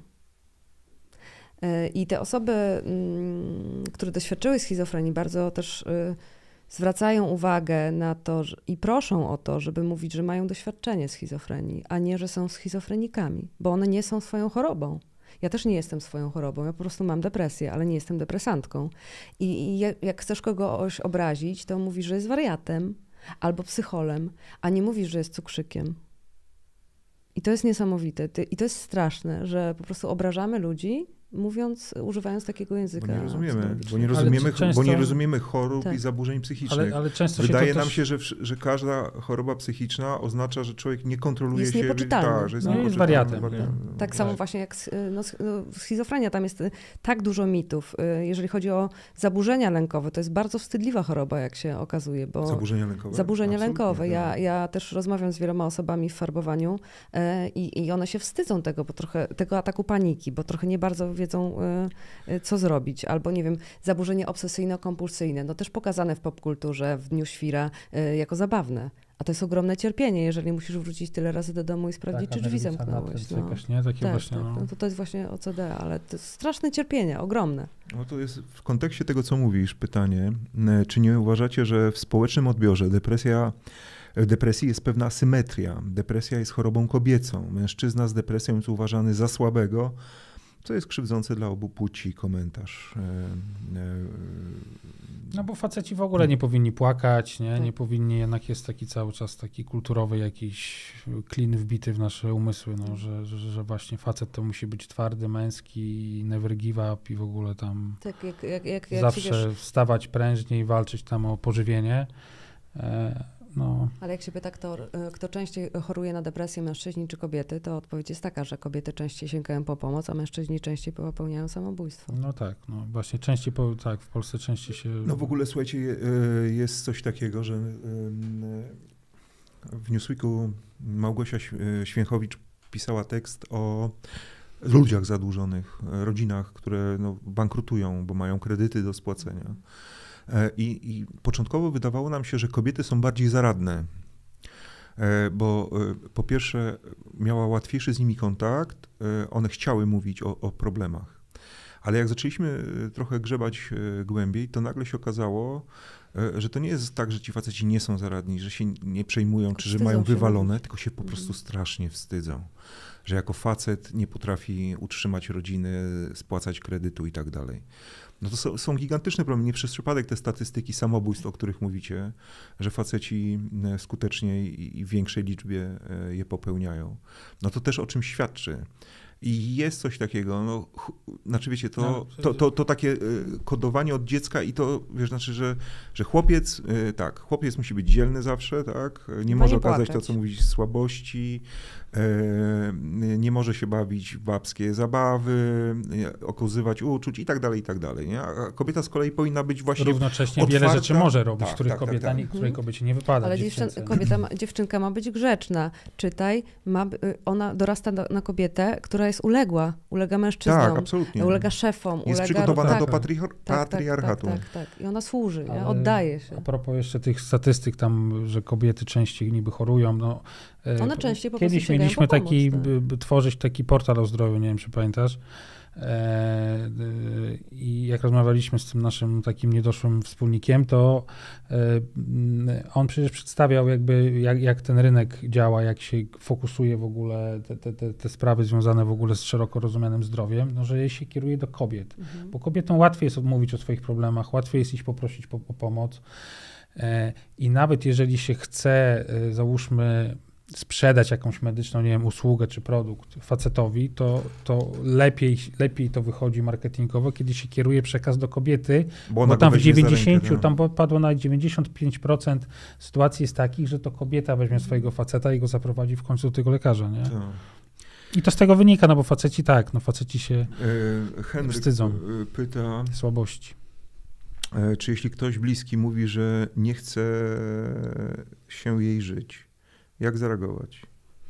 I te osoby, które doświadczyły schizofrenii, bardzo też zwracają uwagę na to i proszą o to, żeby mówić, że mają doświadczenie schizofrenii, a nie, że są schizofrenikami, bo one nie są swoją chorobą. Ja też nie jestem swoją chorobą, ja po prostu mam depresję, ale nie jestem depresantką. I jak chcesz kogoś obrazić, to mówisz, że jest wariatem albo psycholem, a nie mówisz, że jest cukrzykiem. I to jest niesamowite. I to jest straszne, że po prostu obrażamy ludzi, używając takiego języka. Bo nie rozumiemy chorób i zaburzeń psychicznych. Ale często wydaje nam się, że każda choroba psychiczna oznacza, że człowiek nie kontroluje jest się. Niepoczytalny. Że jest wariatem. Tak samo właśnie jak schizofrenia. Tam jest tak dużo mitów. Jeżeli chodzi o zaburzenia lękowe, to jest bardzo wstydliwa choroba, jak się okazuje. Bo zaburzenia lękowe? Zaburzenia lękowe. Ja też rozmawiam z wieloma osobami w farbowaniu i one się wstydzą tego ataku paniki, bo trochę nie bardzo wiedzą, co zrobić. Albo, nie wiem, zaburzenie obsesyjno-kompulsyjne. No też pokazane w popkulturze, w Dniu Świra jako zabawne. A to jest ogromne cierpienie, jeżeli musisz wrócić tyle razy do domu i sprawdzić, czy drzwi zamknąłeś. To jest właśnie OCD, ale to jest straszne cierpienie, ogromne. No to jest w kontekście tego, co mówisz, pytanie, czy nie uważacie, że w społecznym odbiorze w depresji jest pewna asymetria. Depresja jest chorobą kobiecą. Mężczyzna z depresją jest uważany za słabego, co jest krzywdzące dla obu płci komentarz. No bo faceci w ogóle nie powinni płakać, nie? Nie powinni, jednak jest taki cały czas taki kulturowy jakiś klin wbity w nasze umysły, no, że właśnie facet to musi być twardy, męski, never give up i w ogóle tam tak, jak zawsze wstawać prężniej, walczyć tam o pożywienie. No. Ale jak się pyta, kto częściej choruje na depresję, mężczyźni czy kobiety, to odpowiedź jest taka, że kobiety częściej sięgają po pomoc, a mężczyźni częściej popełniają samobójstwo. No tak, no właśnie częściej, w Polsce częściej się... No w ogóle, słuchajcie, jest coś takiego, że w Newsweeku Małgosia Święchowicz pisała tekst o ludziach zadłużonych, rodzinach, które bankrutują, bo mają kredyty do spłacenia. I początkowo wydawało nam się, że kobiety są bardziej zaradne, bo po pierwsze miała łatwiejszy z nimi kontakt, one chciały mówić o problemach. Ale jak zaczęliśmy trochę grzebać głębiej, to nagle się okazało, że to nie jest tak, że ci faceci nie są zaradni, że się nie przejmują, czy że mają wywalone, tylko się po prostu strasznie wstydzą. Że jako facet nie potrafi utrzymać rodziny, spłacać kredytu i tak dalej. No to są gigantyczne problemy. Nie przez przypadek te statystyki samobójstw, o których mówicie, że faceci skuteczniej i w większej liczbie je popełniają. No to też o czym świadczy. I jest coś takiego, znaczy wiecie, to takie kodowanie od dziecka i to, wiesz, znaczy, że chłopiec musi być dzielny zawsze, tak, nie może okazać to, co mówisz, słabości, nie może się bawić w babskie zabawy, okazywać uczuć i tak dalej, nie? A kobieta z kolei powinna być właśnie równocześnie otwarta. Wiele rzeczy może robić, których której kobiecie nie wypada. Ale dziewczynka ma być grzeczna. Czytaj, ona dorasta na kobietę, która jest ulega mężczyznom, Tak, absolutnie. ulega szefom, Jest ulega... przygotowana tak. do patriarchatu. Tak. I ona służy, nie? Ale Oddaje się. A propos jeszcze tych statystyk tam, że kobiety częściej niby chorują, no... One częściej po prostu Kiedyś sięgają mieliśmy po pomoc, taki, tak. tworzyć taki portal o zdrowiu, nie wiem, czy pamiętasz. I jak rozmawialiśmy z tym naszym takim niedoszłym wspólnikiem, to on przecież przedstawiał jakby, jak ten rynek działa, jak się fokusuje w ogóle te sprawy związane w ogóle z szeroko rozumianym zdrowiem, no, że się kieruje do kobiet. Bo kobietom łatwiej jest mówić o swoich problemach, łatwiej jest iść poprosić o pomoc. I nawet jeżeli się chce, załóżmy, sprzedać jakąś medyczną, nie wiem, usługę czy produkt facetowi, to lepiej to wychodzi marketingowo, kiedy się kieruje przekaz do kobiety, bo tam w 90, tam padło nawet 95% sytuacji jest takich, że to kobieta weźmie swojego faceta i go zaprowadzi w końcu do tego lekarza, nie? Tak. I to z tego wynika, no bo faceci się Henryk wstydzą pyta, słabości. czy jeśli ktoś bliski mówi, że nie chce się jej żyć, jak zareagować?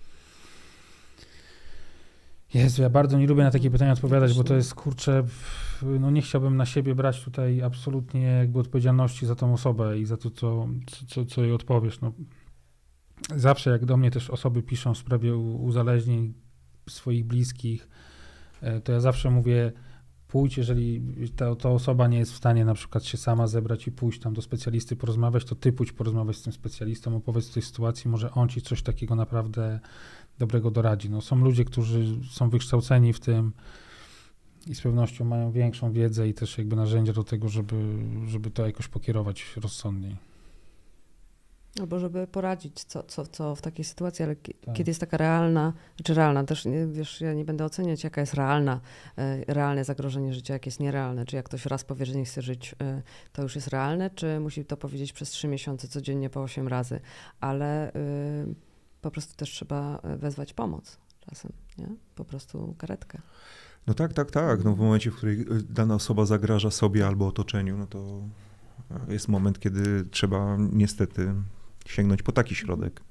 Jezu, ja bardzo nie lubię na takie pytania odpowiadać, bo to jest, kurczę, no nie chciałbym na siebie brać tutaj absolutnie jakby odpowiedzialności za tą osobę i za to, co jej odpowiesz. No, zawsze jak do mnie też osoby piszą w sprawie uzależnień swoich bliskich, to ja zawsze mówię, pójdź, jeżeli ta osoba nie jest w stanie na przykład się sama zebrać i pójść tam do specjalisty porozmawiać, to ty pójdź porozmawiać z tym specjalistą, opowiedz tej sytuacji, może on ci coś takiego naprawdę dobrego doradzi. No, są ludzie, którzy są wykształceni w tym i z pewnością mają większą wiedzę i też jakby narzędzia do tego, żeby to jakoś pokierować rozsądniej. Albo żeby poradzić, co w takiej sytuacji, ale Tak. kiedy jest taka realna, też, wiesz, ja nie będę oceniać, jaka jest realne zagrożenie życia, jakie jest nierealne, czy jak ktoś raz powie, że nie chce żyć, to już jest realne, czy musi to powiedzieć przez 3 miesiące, codziennie po 8 razy, ale po prostu też trzeba wezwać pomoc czasem, nie? Po prostu karetkę. No tak. No w momencie, w którym dana osoba zagraża sobie albo otoczeniu, no to jest moment, kiedy trzeba niestety sięgnąć po taki środek.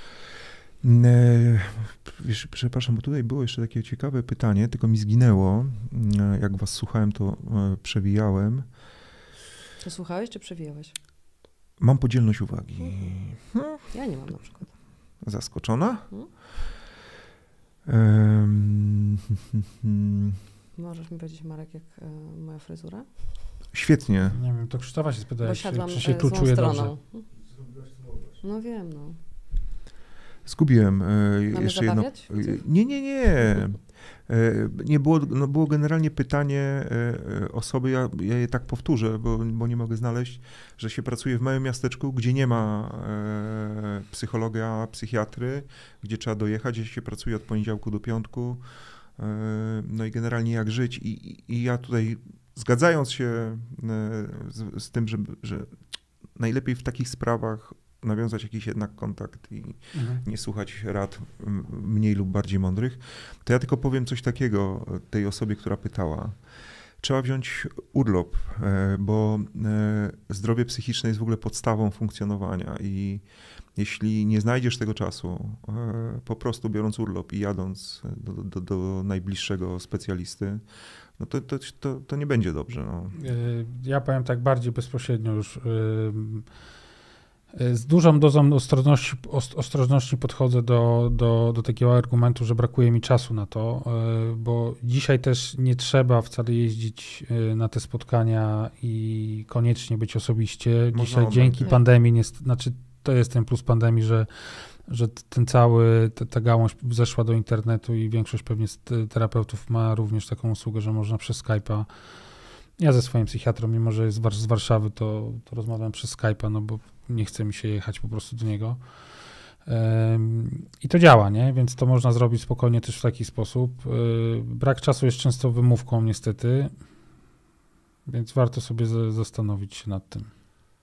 Wiesz, przepraszam, bo tutaj było jeszcze takie ciekawe pytanie, tylko mi zginęło. Jak was słuchałem, to przewijałem. To słuchałeś, czy przewijałeś? Mam podzielność uwagi. Ja nie mam na przykład. Zaskoczona? Możesz mi powiedzieć, Marek, jak moja fryzura? Świetnie. Nie wiem, to Krzysztofa się Bo spytałeś, siadłam czy się tu złą czuje stroną. dobrze. No wiem, no. Zgubiłem Mamy jeszcze jedno. zabawiać? Nie było, no było generalnie pytanie osoby, ja je tak powtórzę, bo nie mogę znaleźć, że się pracuje w małym miasteczku, gdzie nie ma psychologa, psychiatry, gdzie trzeba dojechać, gdzie się pracuje od poniedziałku do piątku, no i generalnie jak żyć. I ja tutaj zgadzając się z tym, że najlepiej w takich sprawach nawiązać jakiś jednak kontakt i nie słuchać rad mniej lub bardziej mądrych, to ja tylko powiem coś takiego tej osobie, która pytała. Trzeba wziąć urlop, bo zdrowie psychiczne jest w ogóle podstawą funkcjonowania i jeśli nie znajdziesz tego czasu, po prostu biorąc urlop i jadąc do najbliższego specjalisty, no to nie będzie dobrze. No. Ja powiem tak bardziej bezpośrednio już. Z dużą dozą ostrożności podchodzę do takiego argumentu, że brakuje mi czasu na to, bo dzisiaj też nie trzeba wcale jeździć na te spotkania i koniecznie być osobiście. Dzisiaj dzięki pandemii, znaczy to jest ten plus pandemii, że ta gałąź zeszła do internetu i większość pewnie terapeutów ma również taką usługę, że można przez Skype'a. Ja ze swoim psychiatrą, mimo że jest z Warszawy, to rozmawiam przez Skype'a, no bo nie chce mi się jechać po prostu do niego. I to działa, nie? Więc to można zrobić spokojnie też w taki sposób. Brak czasu jest często wymówką niestety, więc warto sobie zastanowić się nad tym.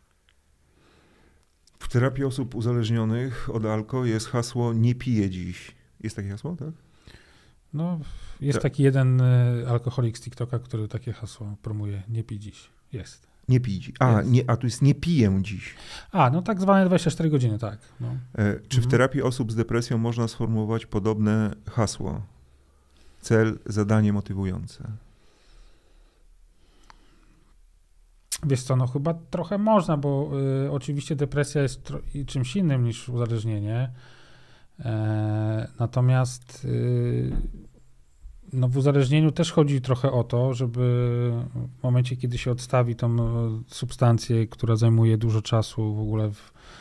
W terapii osób uzależnionych od alko jest hasło "nie piję dziś". Jest takie hasło, tak? No, jest taki jeden alkoholik z TikToka, który takie hasło promuje. Nie pij dziś. Jest. Nie pij dziś. A tu jest "nie piję dziś". No tak zwane 24 godziny, tak. No. Czy w terapii osób z depresją można sformułować podobne hasło? cel, zadanie motywujące? Wiesz co, no chyba trochę można, bo oczywiście depresja jest czymś innym niż uzależnienie. Natomiast no w uzależnieniu też chodzi trochę o to, żeby w momencie, kiedy się odstawi tą substancję, która zajmuje dużo czasu w ogóle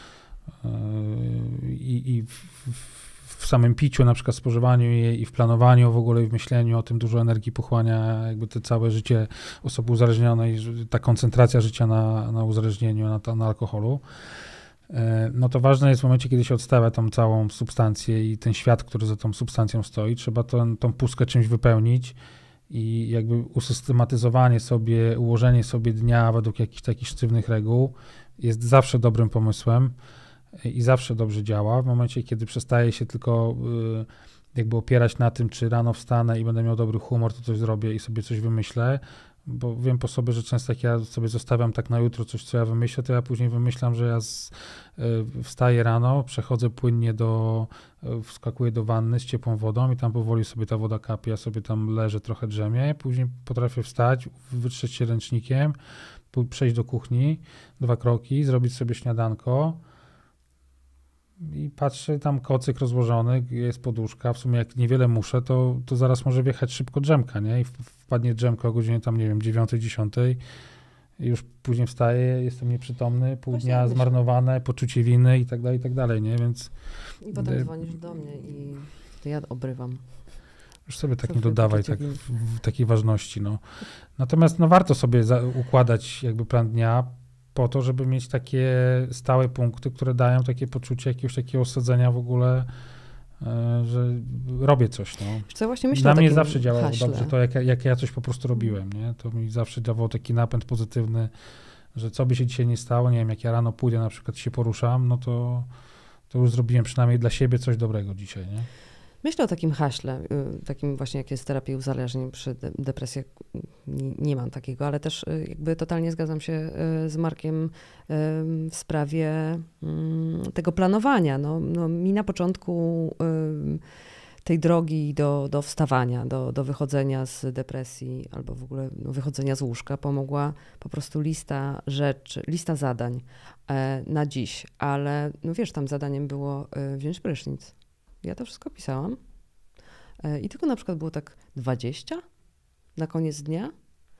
w samym piciu, na przykład spożywaniu jej i w planowaniu w ogóle i w myśleniu o tym dużo energii pochłania jakby to całe życie osoby uzależnionej, ta koncentracja życia na uzależnieniu, na alkoholu. No to ważne jest w momencie, kiedy się odstawia tą całą substancję i ten świat, który za tą substancją stoi, trzeba tą pustkę czymś wypełnić i jakby usystematyzowanie sobie, ułożenie sobie dnia według jakichś takich sztywnych reguł jest zawsze dobrym pomysłem i zawsze dobrze działa. W momencie, kiedy przestaje się tylko jakby opierać na tym, czy rano wstanę i będę miał dobry humor, to coś zrobię i sobie coś wymyślę, bo wiem po sobie, że często jak ja sobie zostawiam tak na jutro coś, co ja wymyślę, to ja później wymyślam, że ja wstaję rano, przechodzę płynnie wskakuję do wanny z ciepłą wodą i tam powoli sobie ta woda kapie, ja sobie tam leżę, trochę drzemię, później potrafię wstać, wytrzeć się ręcznikiem, przejść do kuchni, 2 kroki, zrobić sobie śniadanko i patrzę, tam kocyk rozłożony, jest poduszka, w sumie jak niewiele muszę, to zaraz może wjechać szybko drzemka, nie? I wpadnie drzemka o godzinie tam, nie wiem, 9, 10, już później wstaję, jestem nieprzytomny, pół dnia zmarnowane, poczucie winy i tak dalej, nie? Więc... I potem dzwonisz do mnie i to ja obrywam. Już sobie tak nie dodawaj takiej ważności, no. Natomiast no warto sobie układać jakby plan dnia po to, żeby mieć takie stałe punkty, które dają takie poczucie jakiegoś takiego osadzenia w ogóle, że robię coś, no. Co właśnie myślę Dla mnie zawsze działało dobrze to, haśle. jak ja coś po prostu robiłem, nie? To mi zawsze dawało taki napęd pozytywny, że co by się dzisiaj nie stało, nie wiem, jak ja rano pójdę, na przykład się poruszam, no to już zrobiłem przynajmniej dla siebie coś dobrego dzisiaj, nie? Myślę o takim haśle, takim właśnie jak jest terapii uzależnień przy depresji. Nie mam takiego, ale też jakby totalnie zgadzam się z Markiem w sprawie tego planowania. No, mi na początku tej drogi do wstawania, do wychodzenia z depresji albo w ogóle wychodzenia z łóżka pomogła po prostu lista rzeczy, lista zadań na dziś. Ale no wiesz, tam zadaniem było wziąć prysznic. Ja to wszystko pisałam i tylko na przykład było tak 20 na koniec dnia.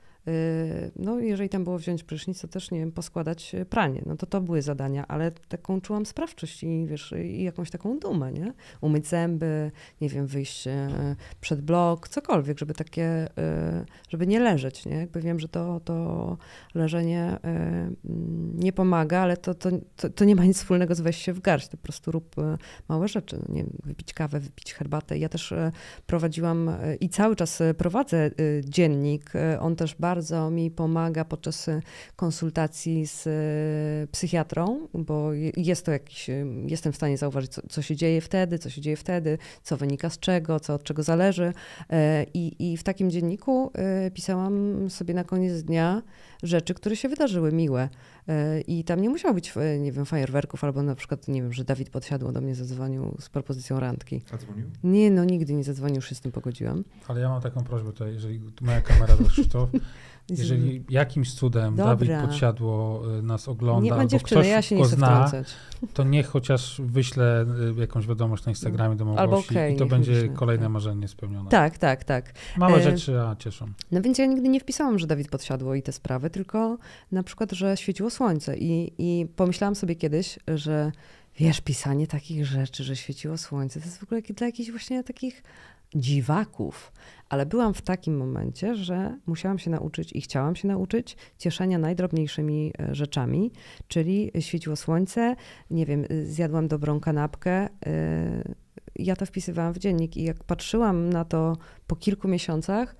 No jeżeli tam było wziąć prysznic, to też, nie wiem, poskładać pranie. No to były zadania, ale taką czułam sprawczość i wiesz, i jakąś taką dumę, nie? Umyć zęby, nie wiem, wyjść przed blok, cokolwiek, żeby takie, żeby nie leżeć, nie? Jakby wiem, że to leżenie nie pomaga, ale to nie ma nic wspólnego z wejść się w garść, to po prostu rób małe rzeczy, no, nie wiem, wypić kawę, wypić herbatę. Ja też prowadziłam i cały czas prowadzę dziennik, on też bardzo mi pomaga podczas konsultacji z psychiatrą, bo jest to jestem w stanie zauważyć, co się dzieje wtedy, co wynika z czego, co od czego zależy. I w takim dzienniku pisałam sobie na koniec dnia rzeczy, które się wydarzyły, miłe. I tam nie musiało być, nie wiem, fajerwerków, albo na przykład, nie wiem, że Dawid Podsiadło do mnie zadzwonił z propozycją randki. A dzwonił? Nie, no nigdy nie zadzwonił, już się z tym pogodziłam. Ale ja mam taką prośbę tutaj, jeżeli moja kamera to Krzysztof, jeżeli jakimś cudem Dawid Podsiadło nas ogląda, nie ma albo dziewczyny, ktoś ja się go nie chcę zna, wtrącać. to niech chociaż wyśle jakąś wiadomość na Instagramie do Małgosi i to będzie wyślę, kolejne tak. marzenie spełnione. Tak. Małe rzeczy, a cieszą. No więc ja nigdy nie wpisałam, że Dawid Podsiadło i te sprawy, tylko na przykład, że świeciło słońce i pomyślałam sobie kiedyś, że wiesz, pisanie takich rzeczy, że świeciło słońce, to jest w ogóle dla jakichś właśnie takich dziwaków. Ale byłam w takim momencie, że musiałam się nauczyć i chciałam się nauczyć cieszenia najdrobniejszymi rzeczami, czyli świeciło słońce, nie wiem, zjadłam dobrą kanapkę. Ja to wpisywałam w dziennik i jak patrzyłam na to po kilku miesiącach,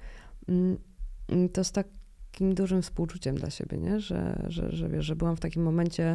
to z takim dużym współczuciem dla siebie, nie? Że wiesz, że byłam w takim momencie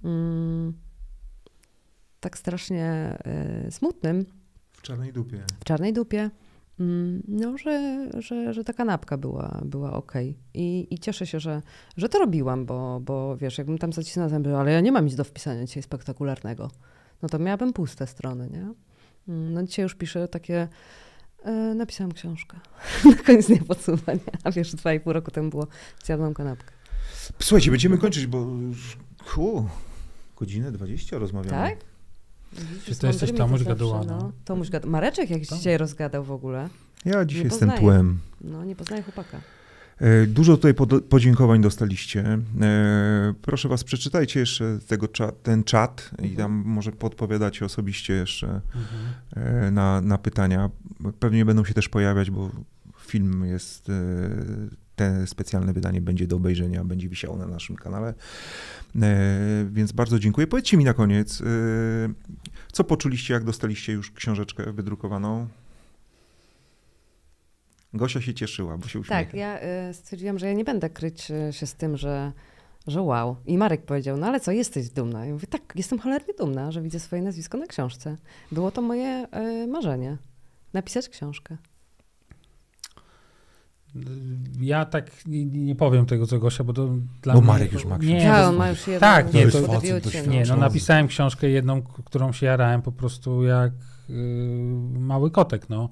tak strasznie smutnym. W czarnej dupie. W czarnej dupie. No, że ta kanapka była okej. I cieszę się, że to robiłam, bo wiesz, jakbym tam zacisnęła zęby, ale ja nie mam nic do wpisania dzisiaj spektakularnego, no to miałabym puste strony, nie? No dzisiaj już piszę takie Napisałam książkę. Na koniec dnia podsumowania. A wiesz, 2,5 roku temu było, zjadłam kanapkę. Słuchajcie, będziemy kończyć, bo już godzinę 20 rozmawiamy. Tak? Czy to jesteś Tomuś Gaduła? No. Tomuś Gaduła. Mareczek jakiś dzisiaj rozgadał w ogóle. Ja dzisiaj Nie jestem poznaję. tłem. No, nie poznaję chłopaka. Dużo tutaj podziękowań dostaliście. Proszę was, przeczytajcie jeszcze ten czat i tam może podpowiadacie osobiście jeszcze na pytania. Pewnie będą się też pojawiać, bo film jest, te specjalne wydanie będzie do obejrzenia, będzie wisiało na naszym kanale. Więc bardzo dziękuję. Powiedzcie mi na koniec, co poczuliście, jak dostaliście już książeczkę wydrukowaną? Gosia się cieszyła, bo się uśmiecha. Tak, ja stwierdziłam, że ja nie będę kryć się z tym, że wow. I Marek powiedział, no ale co, jesteś dumna? Ja mówię, tak, jestem cholernie dumna, że widzę swoje nazwisko na książce. Było to moje marzenie. Napisać książkę. Ja tak nie powiem tego, co Gosia, bo to dla Bo mnie... Marek już ma książkę. Nie, Ja, bo- on ma już jedną. Tak, nie, to- debiucie, Nie, no Książkę. napisałem książkę jedną, którą się jarałem po prostu jak mały kotek, no.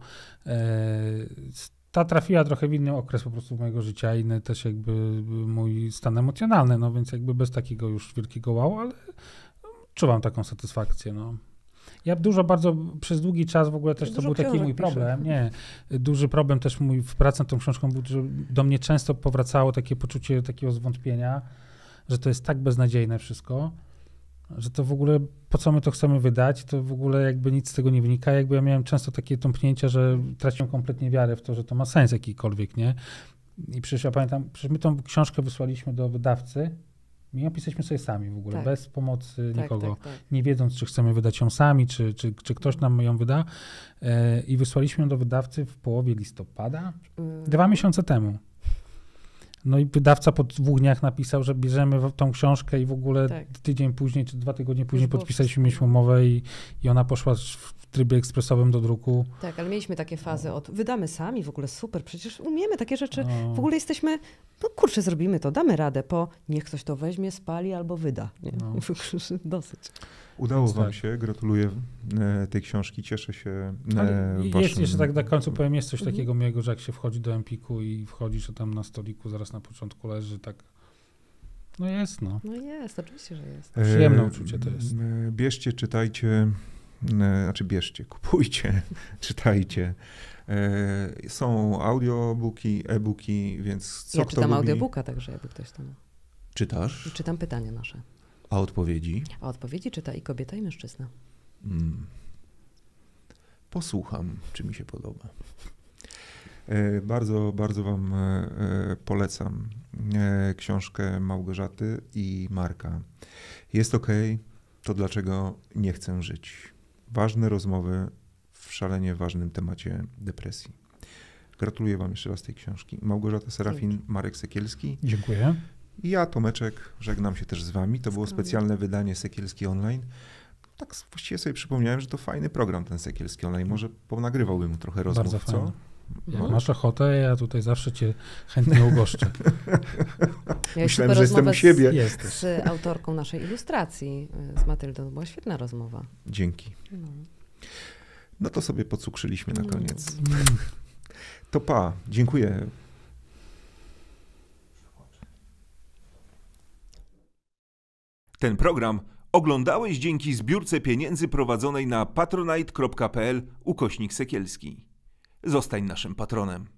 Ta trafiła trochę w inny okres po prostu mojego życia, inny też jakby mój stan emocjonalny, no więc jakby bez takiego już wielkiego wow, ale czuwam taką satysfakcję, no. Ja bardzo przez długi czas w ogóle też to Dużo był taki książek mój pisze. problem. Nie, duży problem też mój w pracy nad tą książką był, że do mnie często powracało takie poczucie takiego zwątpienia, że to jest tak beznadziejne wszystko, że to w ogóle po co my to chcemy wydać, to w ogóle jakby nic z tego nie wynika. Jakby ja miałem często takie tąpnięcia, że traciłem kompletnie wiarę w to, że to ma sens jakikolwiek, nie? I przecież ja pamiętam, przecież my tą książkę wysłaliśmy do wydawcy, my ją pisaliśmy sobie sami w ogóle, Tak. bez pomocy nikogo. Tak. Nie wiedząc, czy chcemy wydać ją sami, czy ktoś nam ją wyda. I wysłaliśmy ją do wydawcy w połowie listopada, 2 miesiące temu. No i wydawca po 2 dniach napisał, że bierzemy tą książkę i w ogóle Tak. tydzień później, czy 2 tygodnie później było podpisaliśmy, wszystko. mieliśmy umowę i ona poszła w trybie ekspresowym do druku. Tak, ale mieliśmy takie fazy wydamy sami, w ogóle super, przecież umiemy takie rzeczy. No. W ogóle jesteśmy, no kurczę, zrobimy to, damy radę, niech ktoś to weźmie, spali albo wyda. Nie? No. W ogóle dosyć. Udało Więc wam tak. się, gratuluję tej książki, cieszę się Ale jest waszym... jeszcze tak na końcu powiem, jest coś Mhm. takiego miłego, że jak się wchodzi do Empiku i wchodzisz, a tam na stoliku zaraz na początku leży tak, no jest, no. No jest, oczywiście, że jest. Przyjemne uczucie to jest. Bierzcie, czytajcie, bierzcie, kupujcie, czytajcie. Są audiobooki, e-booki, więc co Ja kto czytam lubi... audiobooka, także jakby ktoś tam... Czytasz? I czytam pytania nasze. A odpowiedzi? A odpowiedzi czyta i kobieta, i mężczyzna. Posłucham, czy mi się podoba. Bardzo, bardzo wam polecam książkę Małgorzaty i Marka. Jest okej, to dlaczego nie chcę żyć. Ważne rozmowy w szalenie ważnym temacie depresji. Gratuluję wam jeszcze raz tej książki. Małgorzata Serafin, Marek Sekielski. Dziękuję. I ja, Tomeczek, żegnam się też z wami. To było Skromnie. specjalne wydanie Sekielski Online. Tak właściwie sobie przypomniałem, że to fajny program ten Sekielski Online. Może ponagrywałbym trochę rozmów, Bardzo co? fajnie. Jak No. masz ochotę, ja tutaj zawsze cię chętnie ugoszczę. Ja Myślałem, super że jestem u rozmowę siebie. Jesteś. z autorką naszej ilustracji, z Matyldą. To była świetna rozmowa. Dzięki. No. No to sobie pocukrzyliśmy na koniec. Mm. To pa, dziękuję. Ten program oglądałeś dzięki zbiórce pieniędzy prowadzonej na patronite.pl/Sekielski. Zostań naszym patronem.